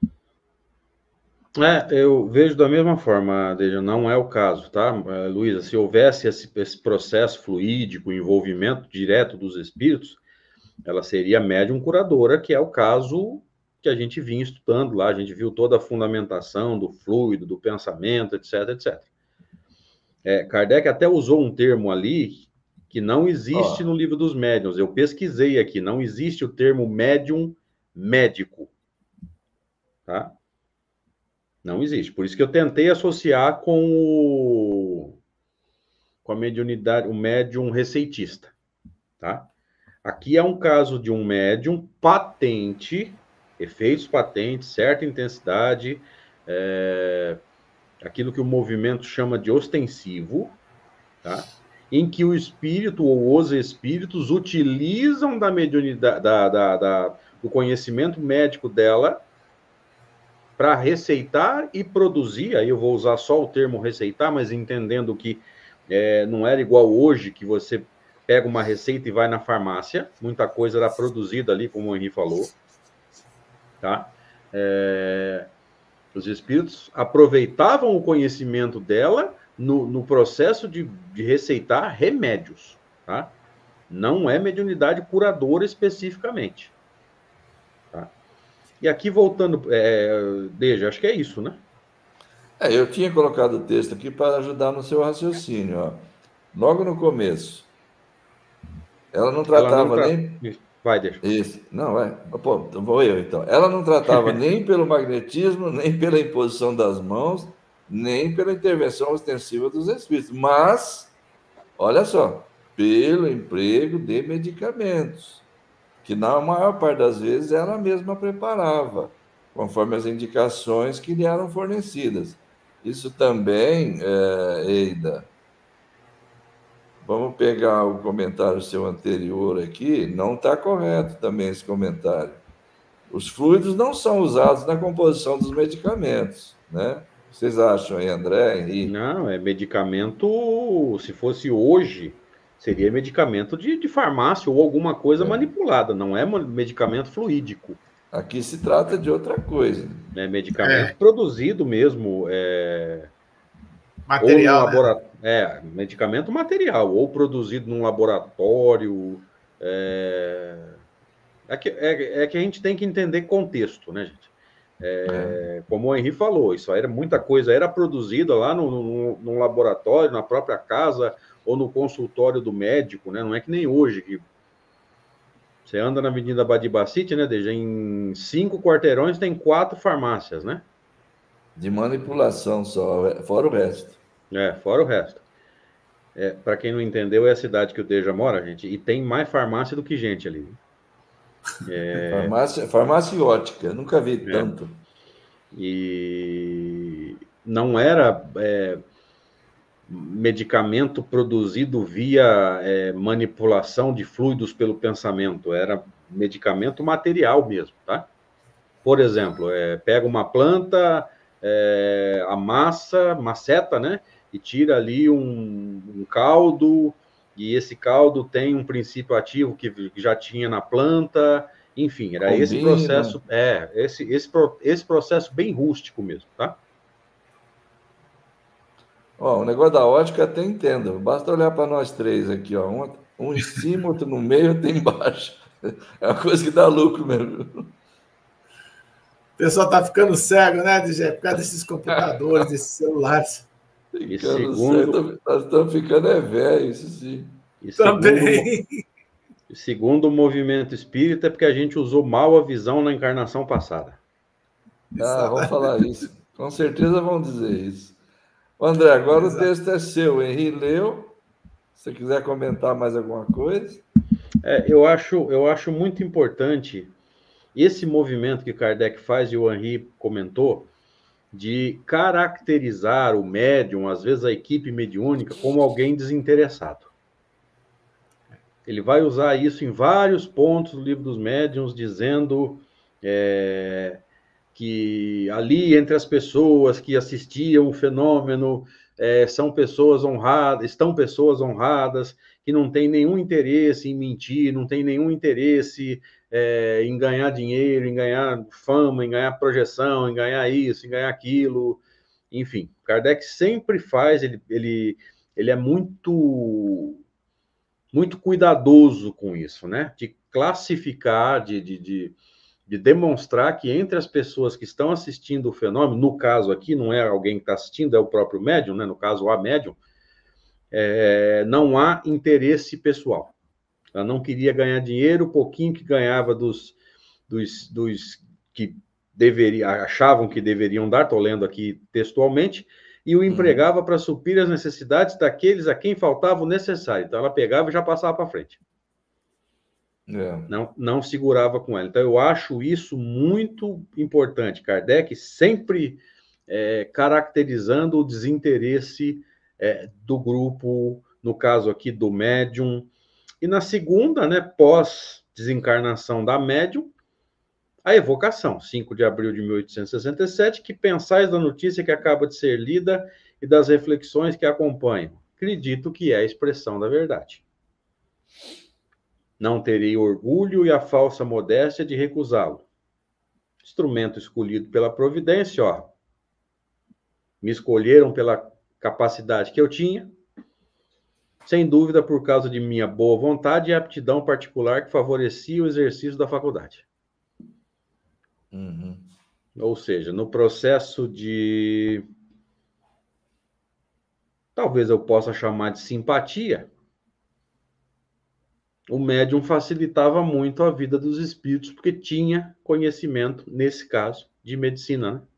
Eu vejo da mesma forma, Deja, não é o caso, tá? Luísa, se houvesse esse processo fluídico, envolvimento direto dos espíritos, ela seria médium curadora, que é o caso que a gente vinha estudando lá, a gente viu toda a fundamentação do fluido, do pensamento, etc, etc. Kardec até usou um termo ali que não existe no livro dos médiuns. Eu pesquisei aqui, não existe o termo médium médico, tá? Não existe. Por isso que eu tentei associar com a mediunidade, o médium receitista, tá? Aqui é um caso de um médium patente, efeitos patentes, certa intensidade, aquilo que o movimento chama de ostensivo, tá? Em que o espírito ou os espíritos utilizam da mediunidade, do conhecimento médico dela para receitar e produzir. Aí eu vou usar só o termo receitar, mas entendendo que não era igual hoje, que você pega uma receita e vai na farmácia. Muita coisa era produzida ali, como o Henri falou. Tá? Os espíritos aproveitavam o conhecimento dela no processo de receitar remédios. Tá? Não é mediunidade curadora especificamente. Tá? E aqui, voltando... Deja, acho que é isso, né? Eu tinha colocado o texto aqui para ajudar no seu raciocínio. Ó. Logo no começo. Ela não tratava nem... Vai, deixa. Isso. Não, Pô, vou eu, então. Ela não tratava nem pelo magnetismo, nem pela imposição das mãos, nem pela intervenção ostensiva dos espíritos. Mas, olha só, pelo emprego de medicamentos, que na maior parte das vezes ela mesma preparava, conforme as indicações que lhe eram fornecidas. Isso também, Eida... Vamos pegar o comentário seu anterior aqui, não está correto também esse comentário. Os fluidos não são usados na composição dos medicamentos, né? Vocês acham aí, André? Henrique? Não, é medicamento, se fosse hoje, seria medicamento de farmácia ou alguma coisa manipulada, não é medicamento fluídico. Aqui se trata de outra coisa. É medicamento produzido mesmo, material, ou num laboratório, medicamento material, ou produzido num laboratório. É que a gente tem que entender contexto, né, gente? Como o Henri falou, isso era muita coisa, era produzida lá num laboratório, na própria casa, ou no consultório do médico, né? Não é que nem hoje, que você anda na Avenida Badibacite, né, Deja? Em 5 quarteirões tem 4 farmácias, né? De manipulação só, fora o resto. Fora o resto. Para quem não entendeu, é a cidade que o Deja mora, gente, e tem mais farmácia do que gente ali. Farmácia e ótica, nunca vi tanto. E não era medicamento produzido via manipulação de fluidos pelo pensamento, era medicamento material mesmo, tá? Por exemplo, pega uma planta, maceta, né? E tira ali um caldo, e esse caldo tem um princípio ativo que já tinha na planta, enfim, era esse processo, esse processo bem rústico mesmo, tá? O negócio da ótica eu até entendo, basta olhar para nós três aqui, ó, um em cima, outro no meio, outro embaixo. É uma coisa que dá lucro mesmo. O pessoal tá ficando cego, né, DJ? Por causa desses computadores, desses celulares. Nós estamos ficando velho, isso sim. Também. Segundo o movimento espírita, é porque a gente usou mal a visão na encarnação passada. Vamos falar isso. Com certeza vão dizer isso. André, agora o texto é seu. Henri leu. Se você quiser comentar mais alguma coisa. Eu acho muito importante esse movimento que Kardec faz, e o Henri comentou, de caracterizar o médium, às vezes a equipe mediúnica, como alguém desinteressado. Ele vai usar isso em vários pontos do Livro dos Médiuns, dizendo que ali entre as pessoas que assistiam o fenômeno estão pessoas honradas, que não têm nenhum interesse em mentir, não têm nenhum interesse em ganhar dinheiro, em ganhar fama, em ganhar projeção, em ganhar isso, em ganhar aquilo. Enfim, Kardec sempre faz, ele é muito cuidadoso com isso, né? De classificar, de demonstrar que entre as pessoas que estão assistindo o fenômeno, no caso aqui, não é alguém que está assistindo, é o próprio médium, né? No caso, a médium, não há interesse pessoal. Ela não queria ganhar dinheiro, o pouquinho que ganhava dos que achavam que deveriam dar, estou lendo aqui textualmente, e o empregava para suprir as necessidades daqueles a quem faltava o necessário. Então, ela pegava e já passava para frente. Não segurava com ela. Então, eu acho isso muito importante. Kardec sempre caracterizando o desinteresse do grupo, no caso aqui do médium. E na segunda, né, pós-desencarnação da médium, a evocação, 5 de abril de 1867, que pensais da notícia que acaba de ser lida e das reflexões que acompanham. Acredito que é a expressão da verdade. Não terei orgulho e a falsa modéstia de recusá-lo. Instrumento escolhido pela providência, me escolheram pela capacidade que eu tinha, sem dúvida por causa de minha boa vontade e aptidão particular que favorecia o exercício da faculdade. Ou seja, no processo de, talvez eu possa chamar de simpatia, o médium facilitava muito a vida dos espíritos, porque tinha conhecimento, nesse caso, de medicina, né?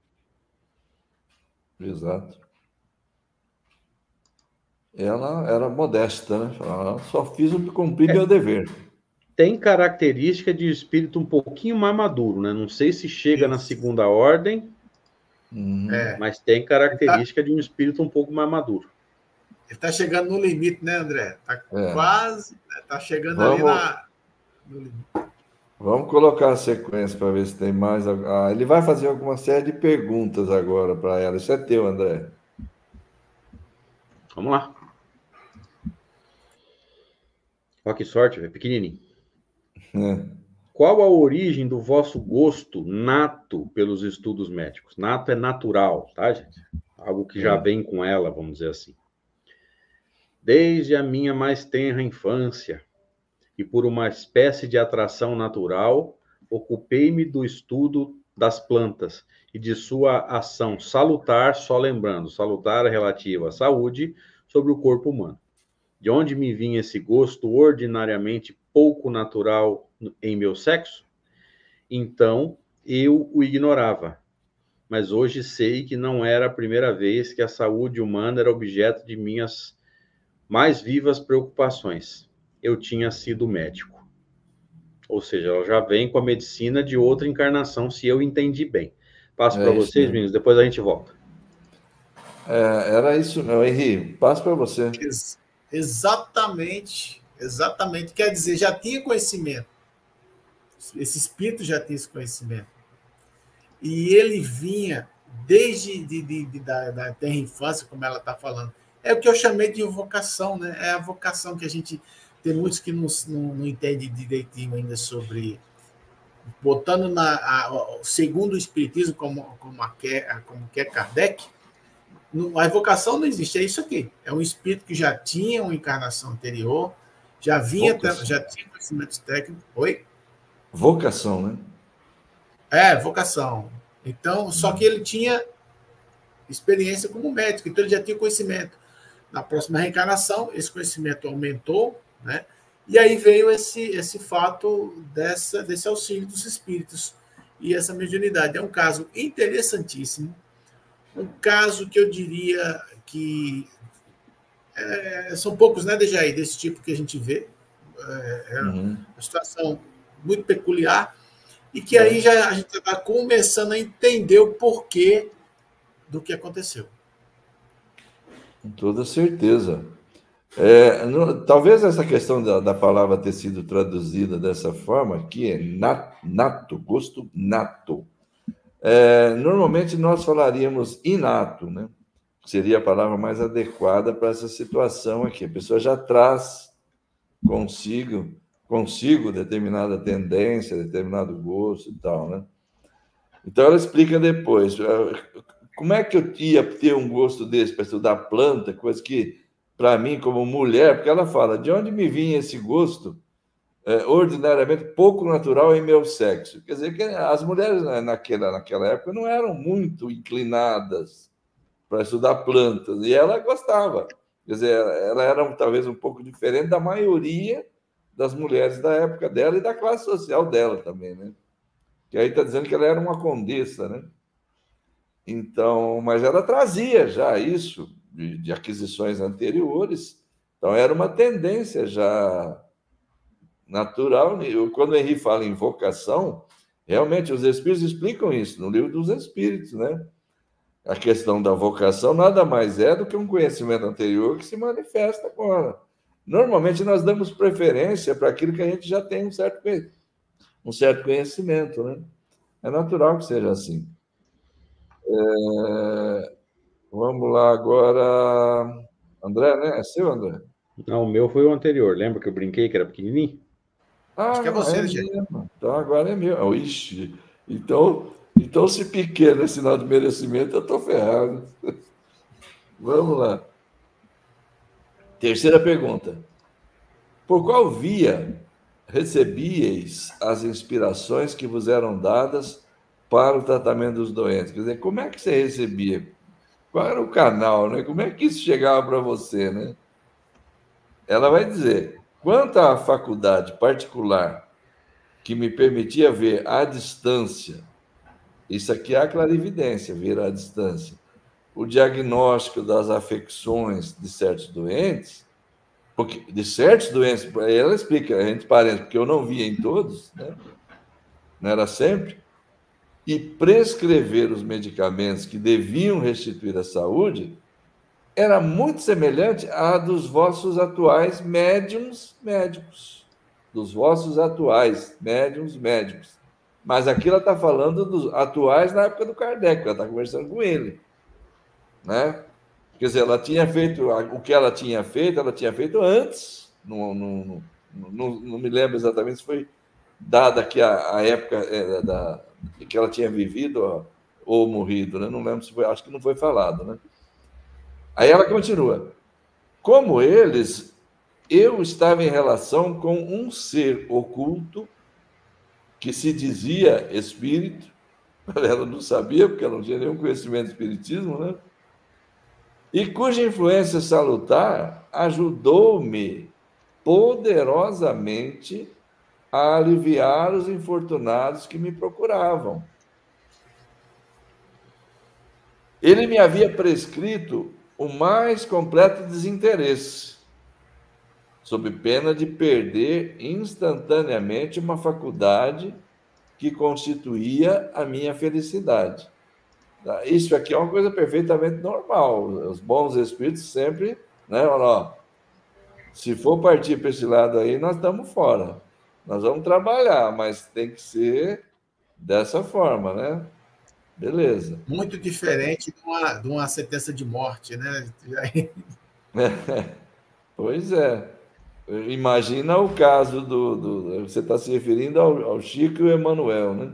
Exato. Ela era modesta, né? Ela só fiz o que cumpri meu dever. Tem característica de espírito um pouquinho mais maduro, né? Não sei se chega na segunda ordem, mas tem característica de um espírito um pouco mais maduro. Ele está chegando no limite, né, André? Está quase, está chegando ali no limite. Vamos colocar a sequência para ver se tem mais. Ele vai fazer alguma série de perguntas agora para ela. Isso é teu, André. Vamos lá. Olha que sorte, velho. Pequenininho. Qual a origem do vosso gosto nato pelos estudos médicos? Nato é natural, tá, gente? Algo que já vem com ela, vamos dizer assim. Desde a minha mais tenra infância, e por uma espécie de atração natural, ocupei-me do estudo das plantas e de sua ação salutar, só lembrando, salutar relativa à saúde sobre o corpo humano. De onde me vinha esse gosto ordinariamente pouco natural em meu sexo? Então, eu o ignorava. Mas hoje sei que não era a primeira vez que a saúde humana era objeto de minhas mais vivas preocupações. Eu tinha sido médico. Ou seja, ela já vem com a medicina de outra encarnação, se eu entendi bem. Passo para vocês, meninos, depois a gente volta. Era isso, meu. Henri, passo para você. Exatamente. Quer dizer, já tinha conhecimento. Esse espírito já tinha esse conhecimento. E ele vinha desde da terra infância, como ela está falando. É o que eu chamei de vocação, né? É a vocação que a gente... Tem muitos que não entendem direitinho ainda sobre... Botando segundo o espiritismo, como quer Kardec, a evocação não existe, é isso aqui. É um espírito que já tinha uma encarnação anterior, já tinha conhecimentos técnicos. Oi? Vocação, né? Vocação. Então, só que ele tinha experiência como médico, então ele já tinha conhecimento. Na próxima reencarnação, esse conhecimento aumentou, né? E aí veio esse fato desse auxílio dos espíritos e essa mediunidade. É um caso interessantíssimo, um caso que eu diria que são poucos, né, Dejaí, desse tipo que a gente vê. Uma situação muito peculiar e que aí a gente está começando a entender o porquê do que aconteceu. Com toda certeza. Talvez essa questão da palavra ter sido traduzida dessa forma, que é nato, gosto nato. Normalmente nós falaríamos inato, né? Seria a palavra mais adequada para essa situação aqui. A pessoa já traz consigo determinada tendência, determinado gosto e tal, né? Então ela explica depois. Como é que eu ia ter um gosto desse para estudar planta, coisa que, para mim, como mulher, porque ela fala, de onde me vinha esse gosto ordinariamente pouco natural em meu sexo? Quer dizer, que as mulheres naquela época não eram muito inclinadas para estudar plantas, e ela gostava. Quer dizer, ela era talvez um pouco diferente da maioria das mulheres da época dela e da classe social dela também, né? Que aí está dizendo que ela era uma condessa, né? Então, mas ela trazia já isso de aquisições anteriores, então era uma tendência já natural. Quando o Henri fala em vocação, realmente os espíritos explicam isso no livro dos Espíritos, né? A questão da vocação nada mais é do que um conhecimento anterior que se manifesta agora. Normalmente nós damos preferência para aquilo que a gente já tem um certo conhecimento, né? É natural que seja assim. Vamos lá agora. André, né? É seu, André? Não, o meu foi o anterior. Lembra que eu brinquei que era pequenininho? Acho que é você, gente. Então agora é meu. Ixi, então, se pequeno é sinal de merecimento, eu estou ferrado. Vamos lá. Terceira pergunta. Por qual via recebíeis as inspirações que vos eram dadas para o tratamento dos doentes? Quer dizer, como é que você recebia? Qual era o canal, né? Como é que isso chegava para você, né? Ela vai dizer, quanto à faculdade particular que me permitia ver à distância, isso aqui é a clarividência, ver à distância, o diagnóstico das afecções de certos doentes, ela explica, entre parênteses, porque eu não via em todos, né? Não era sempre, e prescrever os medicamentos que deviam restituir a saúde, era muito semelhante à dos vossos atuais médiums médicos. dos vossos atuais médiums médicos. Mas aqui ela está falando dos atuais na época do Kardec, ela está conversando com ele, né? Quer dizer, ela tinha feito o que ela tinha feito antes, não me lembro exatamente se foi dada aqui a época que ela tinha vivido ou morrido, né? Não lembro se foi, acho que não foi falado, né? Aí ela continua. Como eles, eu estava em relação com um ser oculto que se dizia espírito, ela não sabia, porque ela não tinha nenhum conhecimento de espiritismo, né? E cuja influência salutar ajudou-me poderosamente a aliviar os infortunados que me procuravam. Ele me havia prescrito o mais completo desinteresse, sob pena de perder instantaneamente uma faculdade que constituía a minha felicidade. Isso aqui é uma coisa perfeitamente normal. Os bons espíritos sempre, né? Ó, se for partir para esse lado aí, nós estamos fora. Nós vamos trabalhar, mas tem que ser dessa forma, né? Beleza. Muito diferente de uma sentença de morte, né? Pois é. Imagina o caso você está se referindo ao Chico e o Emanuel, né?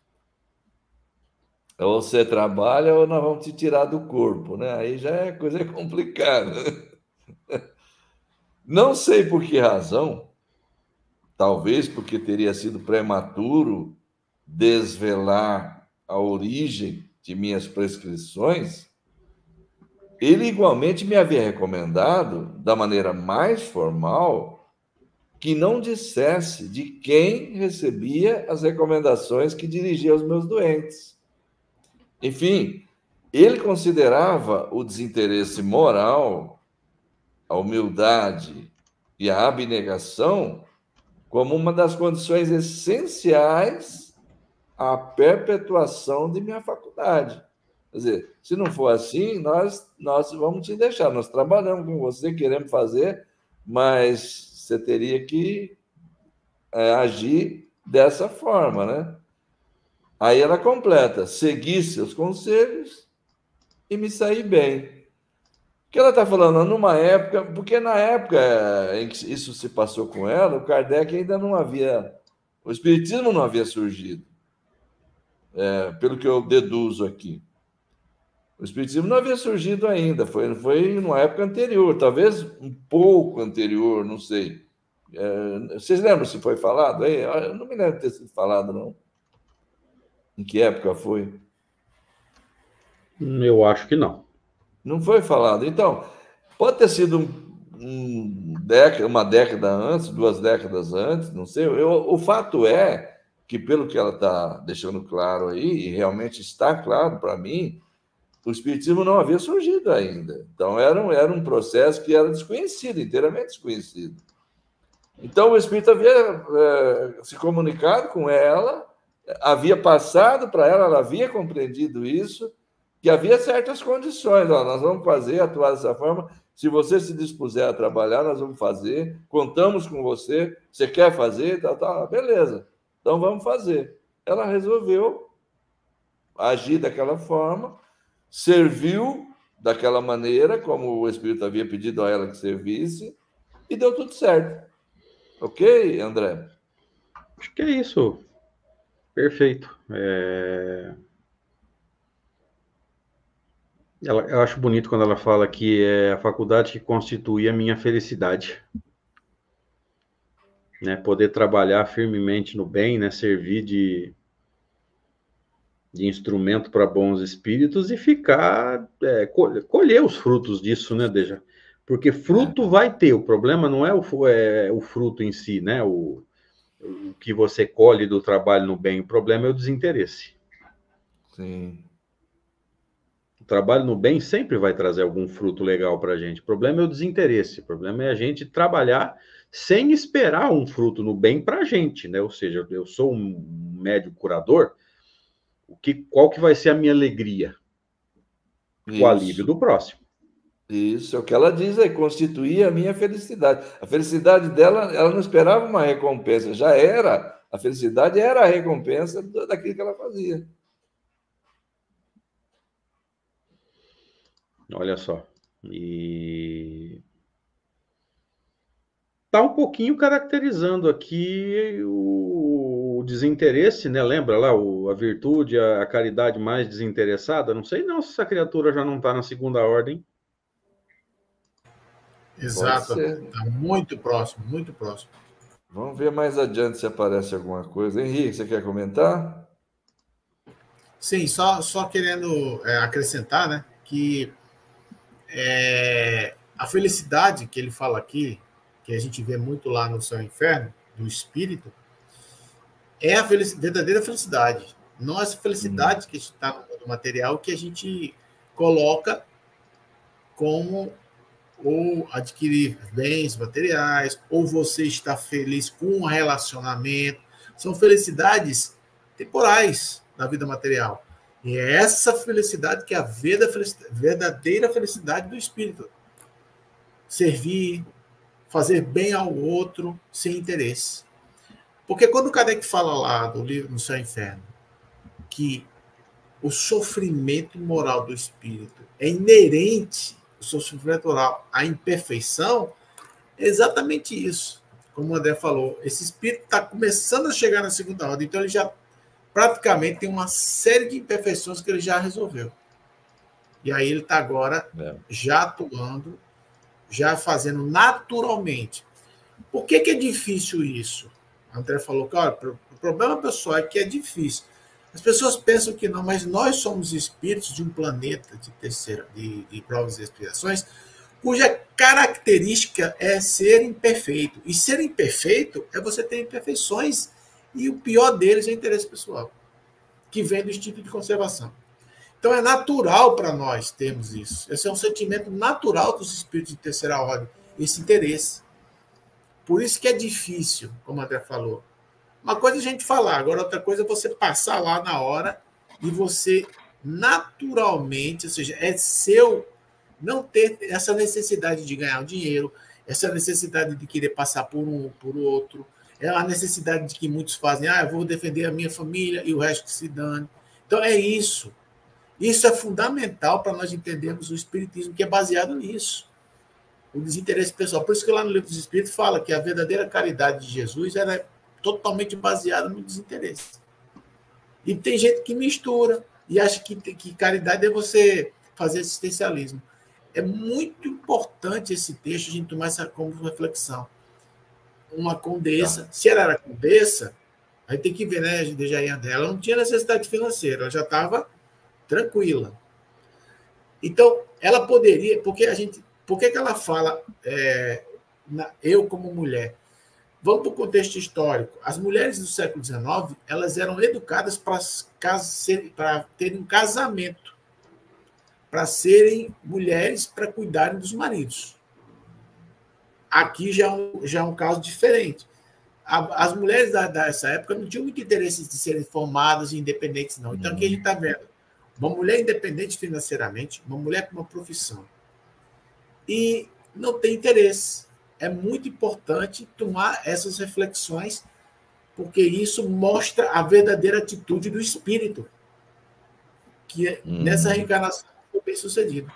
Ou você trabalha ou nós vamos te tirar do corpo, né? Aí já é coisa complicada. Não sei por que razão, talvez porque teria sido prematuro desvelar a origem de minhas prescrições, ele igualmente me havia recomendado, da maneira mais formal, que não dissesse de quem recebia as recomendações que dirigia aos meus doentes. Enfim, ele considerava o desinteresse moral, a humildade e a abnegação como uma das condições essenciais à perpetuação de minha faculdade. Quer dizer, se não for assim, nós vamos te deixar. Nós trabalhamos com você, queremos fazer, mas você teria que agir dessa forma, né? Aí ela completa, segui seus conselhos e me saí bem. O que ela está falando? Numa época, porque na época em que isso se passou com ela, o Kardec ainda não havia, o Espiritismo não havia surgido, pelo que eu deduzo aqui. O Espiritismo não havia surgido ainda, foi numa época anterior, talvez um pouco anterior, não sei. Vocês lembram se foi falado aí? Eu não me lembro de ter sido falado, não. Em que época foi? Eu acho que não. Não foi falado. Então, pode ter sido uma década antes, 2 décadas antes, não sei. O fato é que, pelo que ela está deixando claro aí, e realmente está claro para mim, o Espiritismo não havia surgido ainda. Então, era um processo que era desconhecido, inteiramente desconhecido. Então, o Espírito havia se comunicado com ela, havia passado para ela, ela havia compreendido isso, que havia certas condições. Ó, nós vamos atuar dessa forma. Se você se dispuser a trabalhar, nós vamos fazer. Contamos com você. Você quer fazer? Beleza. Então, vamos fazer. Ela resolveu agir daquela forma, serviu daquela maneira, como o Espírito havia pedido a ela que servisse, e deu tudo certo. Ok, André? Acho que é isso. Perfeito. Eu acho bonito quando ela fala que é a faculdade que constitui a minha felicidade. Né? Poder trabalhar firmemente no bem, né? Servir de instrumento para bons espíritos e ficar, colher os frutos disso, né, Deja? Porque fruto vai ter, o problema não é o fruto em si, né? O que você colhe do trabalho no bem, o problema é o desinteresse. Sim. O trabalho no bem sempre vai trazer algum fruto legal para a gente. O problema é o desinteresse. O problema é a gente trabalhar sem esperar um fruto no bem para a gente, né? Ou seja, eu sou um médium curador, qual que vai ser a minha alegria? O alívio do próximo. Isso é o que ela diz aí, constituía a minha felicidade. A felicidade dela, ela não esperava uma recompensa, já era. A felicidade era a recompensa daquilo que ela fazia. Olha só. E está um pouquinho caracterizando aqui o desinteresse, né? Lembra lá a virtude, a caridade mais desinteressada? Não sei não se essa criatura já não está na segunda ordem. Pode Exato. ser. Está muito próximo, muito próximo. Vamos ver mais adiante se aparece alguma coisa. Henrique, você quer comentar? Sim, só querendo acrescentar, né, que a felicidade que ele fala aqui, que a gente vê muito lá no Céu e Inferno, do espírito, é a verdadeira felicidade. Não essa felicidade que está no mundo material que a gente coloca como ou adquirir bens materiais, ou você estar feliz com um relacionamento. São felicidades temporais na vida material. E é essa felicidade que é a verdadeira felicidade do espírito. Servir, fazer bem ao outro sem interesse. Porque quando o Kardec fala lá do livro No Céu e Inferno, que o sofrimento moral do espírito é inerente, o seu sofrimento moral, à imperfeição, é exatamente isso. Como o André falou, esse espírito está começando a chegar na segunda ordem, então ele já praticamente tem uma série de imperfeições que ele já resolveu. E aí ele está agora já atuando, já fazendo naturalmente. Por que é difícil isso? O André falou que olha, o problema, pessoal, é que é difícil. As pessoas pensam que não, mas nós somos espíritos de um planeta de provas e expiações, cuja característica é ser imperfeito. E ser imperfeito é você ter imperfeições, e o pior deles é o interesse pessoal, que vem do instinto de conservação. Então é natural para nós termos isso. Esse é um sentimento natural dos espíritos de terceira ordem, esse interesse. Por isso que é difícil, como o André falou. Uma coisa é a gente falar, agora outra coisa é você passar lá na hora e você naturalmente, ou seja, é seu, não ter essa necessidade de ganhar o dinheiro, essa necessidade de querer passar por um por outro, é a necessidade de que muitos fazem, eu vou defender a minha família e o resto que se dane. Então é isso. Isso é fundamental para nós entendermos o espiritismo, que é baseado nisso. O desinteresse pessoal. Por isso que lá no Livro dos Espíritos fala que a verdadeira caridade de Jesus era totalmente baseada no desinteresse. E tem gente que mistura e acha que caridade é você fazer assistencialismo. É muito importante esse texto, a gente tomar essa como reflexão. Uma condessa, se ela era condessa, aí tem que ver, né, Dejaí André, ela não tinha necessidade financeira, ela já estava tranquila. Então, ela poderia, por que ela fala eu como mulher? Vamos para o contexto histórico. As mulheres do século XIX, elas eram educadas para terem um casamento, para serem mulheres para cuidarem dos maridos. Aqui já é um caso diferente. As mulheres dessa época não tinham muito interesse de serem formadas e independentes, não. Então, aqui a gente está vendo uma mulher independente financeiramente, uma mulher com uma profissão. E não tem interesse. É muito importante tomar essas reflexões, porque isso mostra a verdadeira atitude do espírito, que nessa reencarnação foi bem sucedido.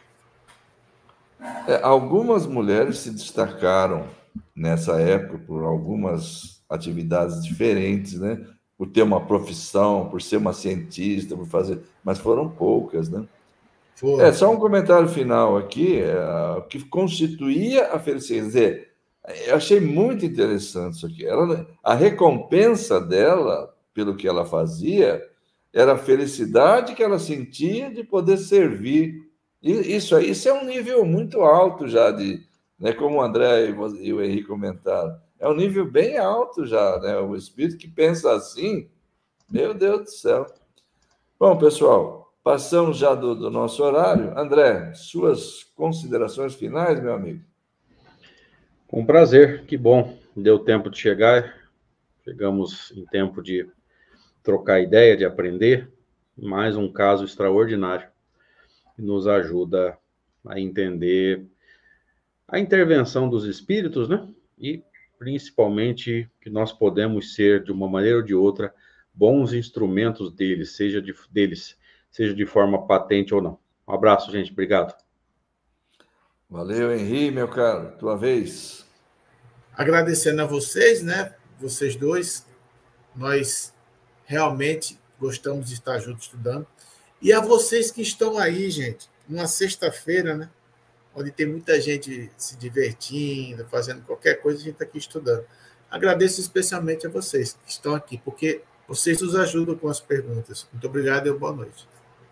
Algumas mulheres se destacaram nessa época por algumas atividades diferentes, né? Por ter uma profissão, por ser uma cientista, por fazer, mas foram poucas, né? Só um comentário final aqui, o que constituía a felicidade. Quer dizer, eu achei muito interessante isso aqui. A recompensa dela, pelo que ela fazia, era a felicidade que ela sentia de poder servir. Isso é um nível muito alto já, né, como o André e o Henrique comentaram. É um nível bem alto já, né? O espírito que pensa assim, meu Deus do céu. Bom, pessoal, passamos já do nosso horário. André, suas considerações finais, meu amigo? Com prazer, que bom. Deu tempo de chegar. Chegamos em tempo de trocar ideia, de aprender. Mais um caso extraordinário que nos ajuda a entender a intervenção dos espíritos, né? E principalmente que nós podemos ser, de uma maneira ou de outra, bons instrumentos deles, seja de forma patente ou não. Um abraço, gente. Obrigado. Valeu, Henri, meu caro. Tua vez. Agradecendo a vocês, né? Vocês dois. Nós realmente gostamos de estar juntos estudando. E a vocês que estão aí, gente, numa sexta-feira, né? Onde tem muita gente se divertindo, fazendo qualquer coisa, a gente está aqui estudando. Agradeço especialmente a vocês que estão aqui, porque vocês nos ajudam com as perguntas. Muito obrigado e boa noite.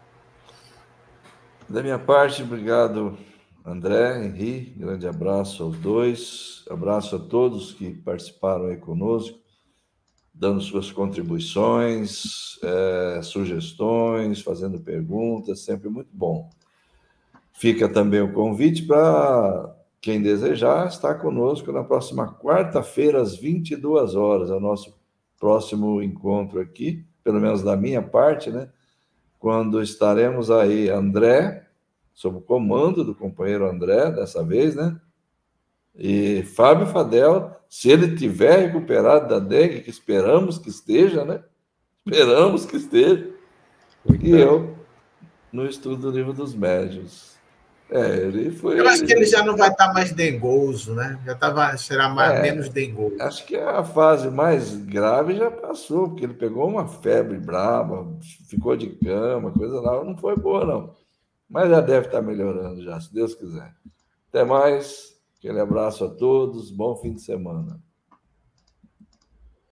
Da minha parte, obrigado, André, Henri. Grande abraço aos dois. Abraço a todos que participaram aí conosco, dando suas contribuições, sugestões, fazendo perguntas, sempre muito bom. Fica também o convite para quem desejar estar conosco na próxima quarta-feira, às 22 horas, é o nosso próximo encontro aqui, pelo menos da minha parte, né? Quando estaremos aí, André, sob o comando do companheiro André, dessa vez, né? E Fábio Fadel, se ele tiver recuperado da dengue, que esperamos que esteja, né? Esperamos que esteja. E eu, no estudo do Livro dos Médiuns. Ele foi... Eu acho que ele já não vai estar mais dengoso, né? Será menos dengoso. Acho que a fase mais grave já passou, porque ele pegou uma febre brava, ficou de cama, coisa lá, não foi boa, não. Mas já deve estar melhorando já, se Deus quiser. Até mais, aquele abraço a todos, bom fim de semana.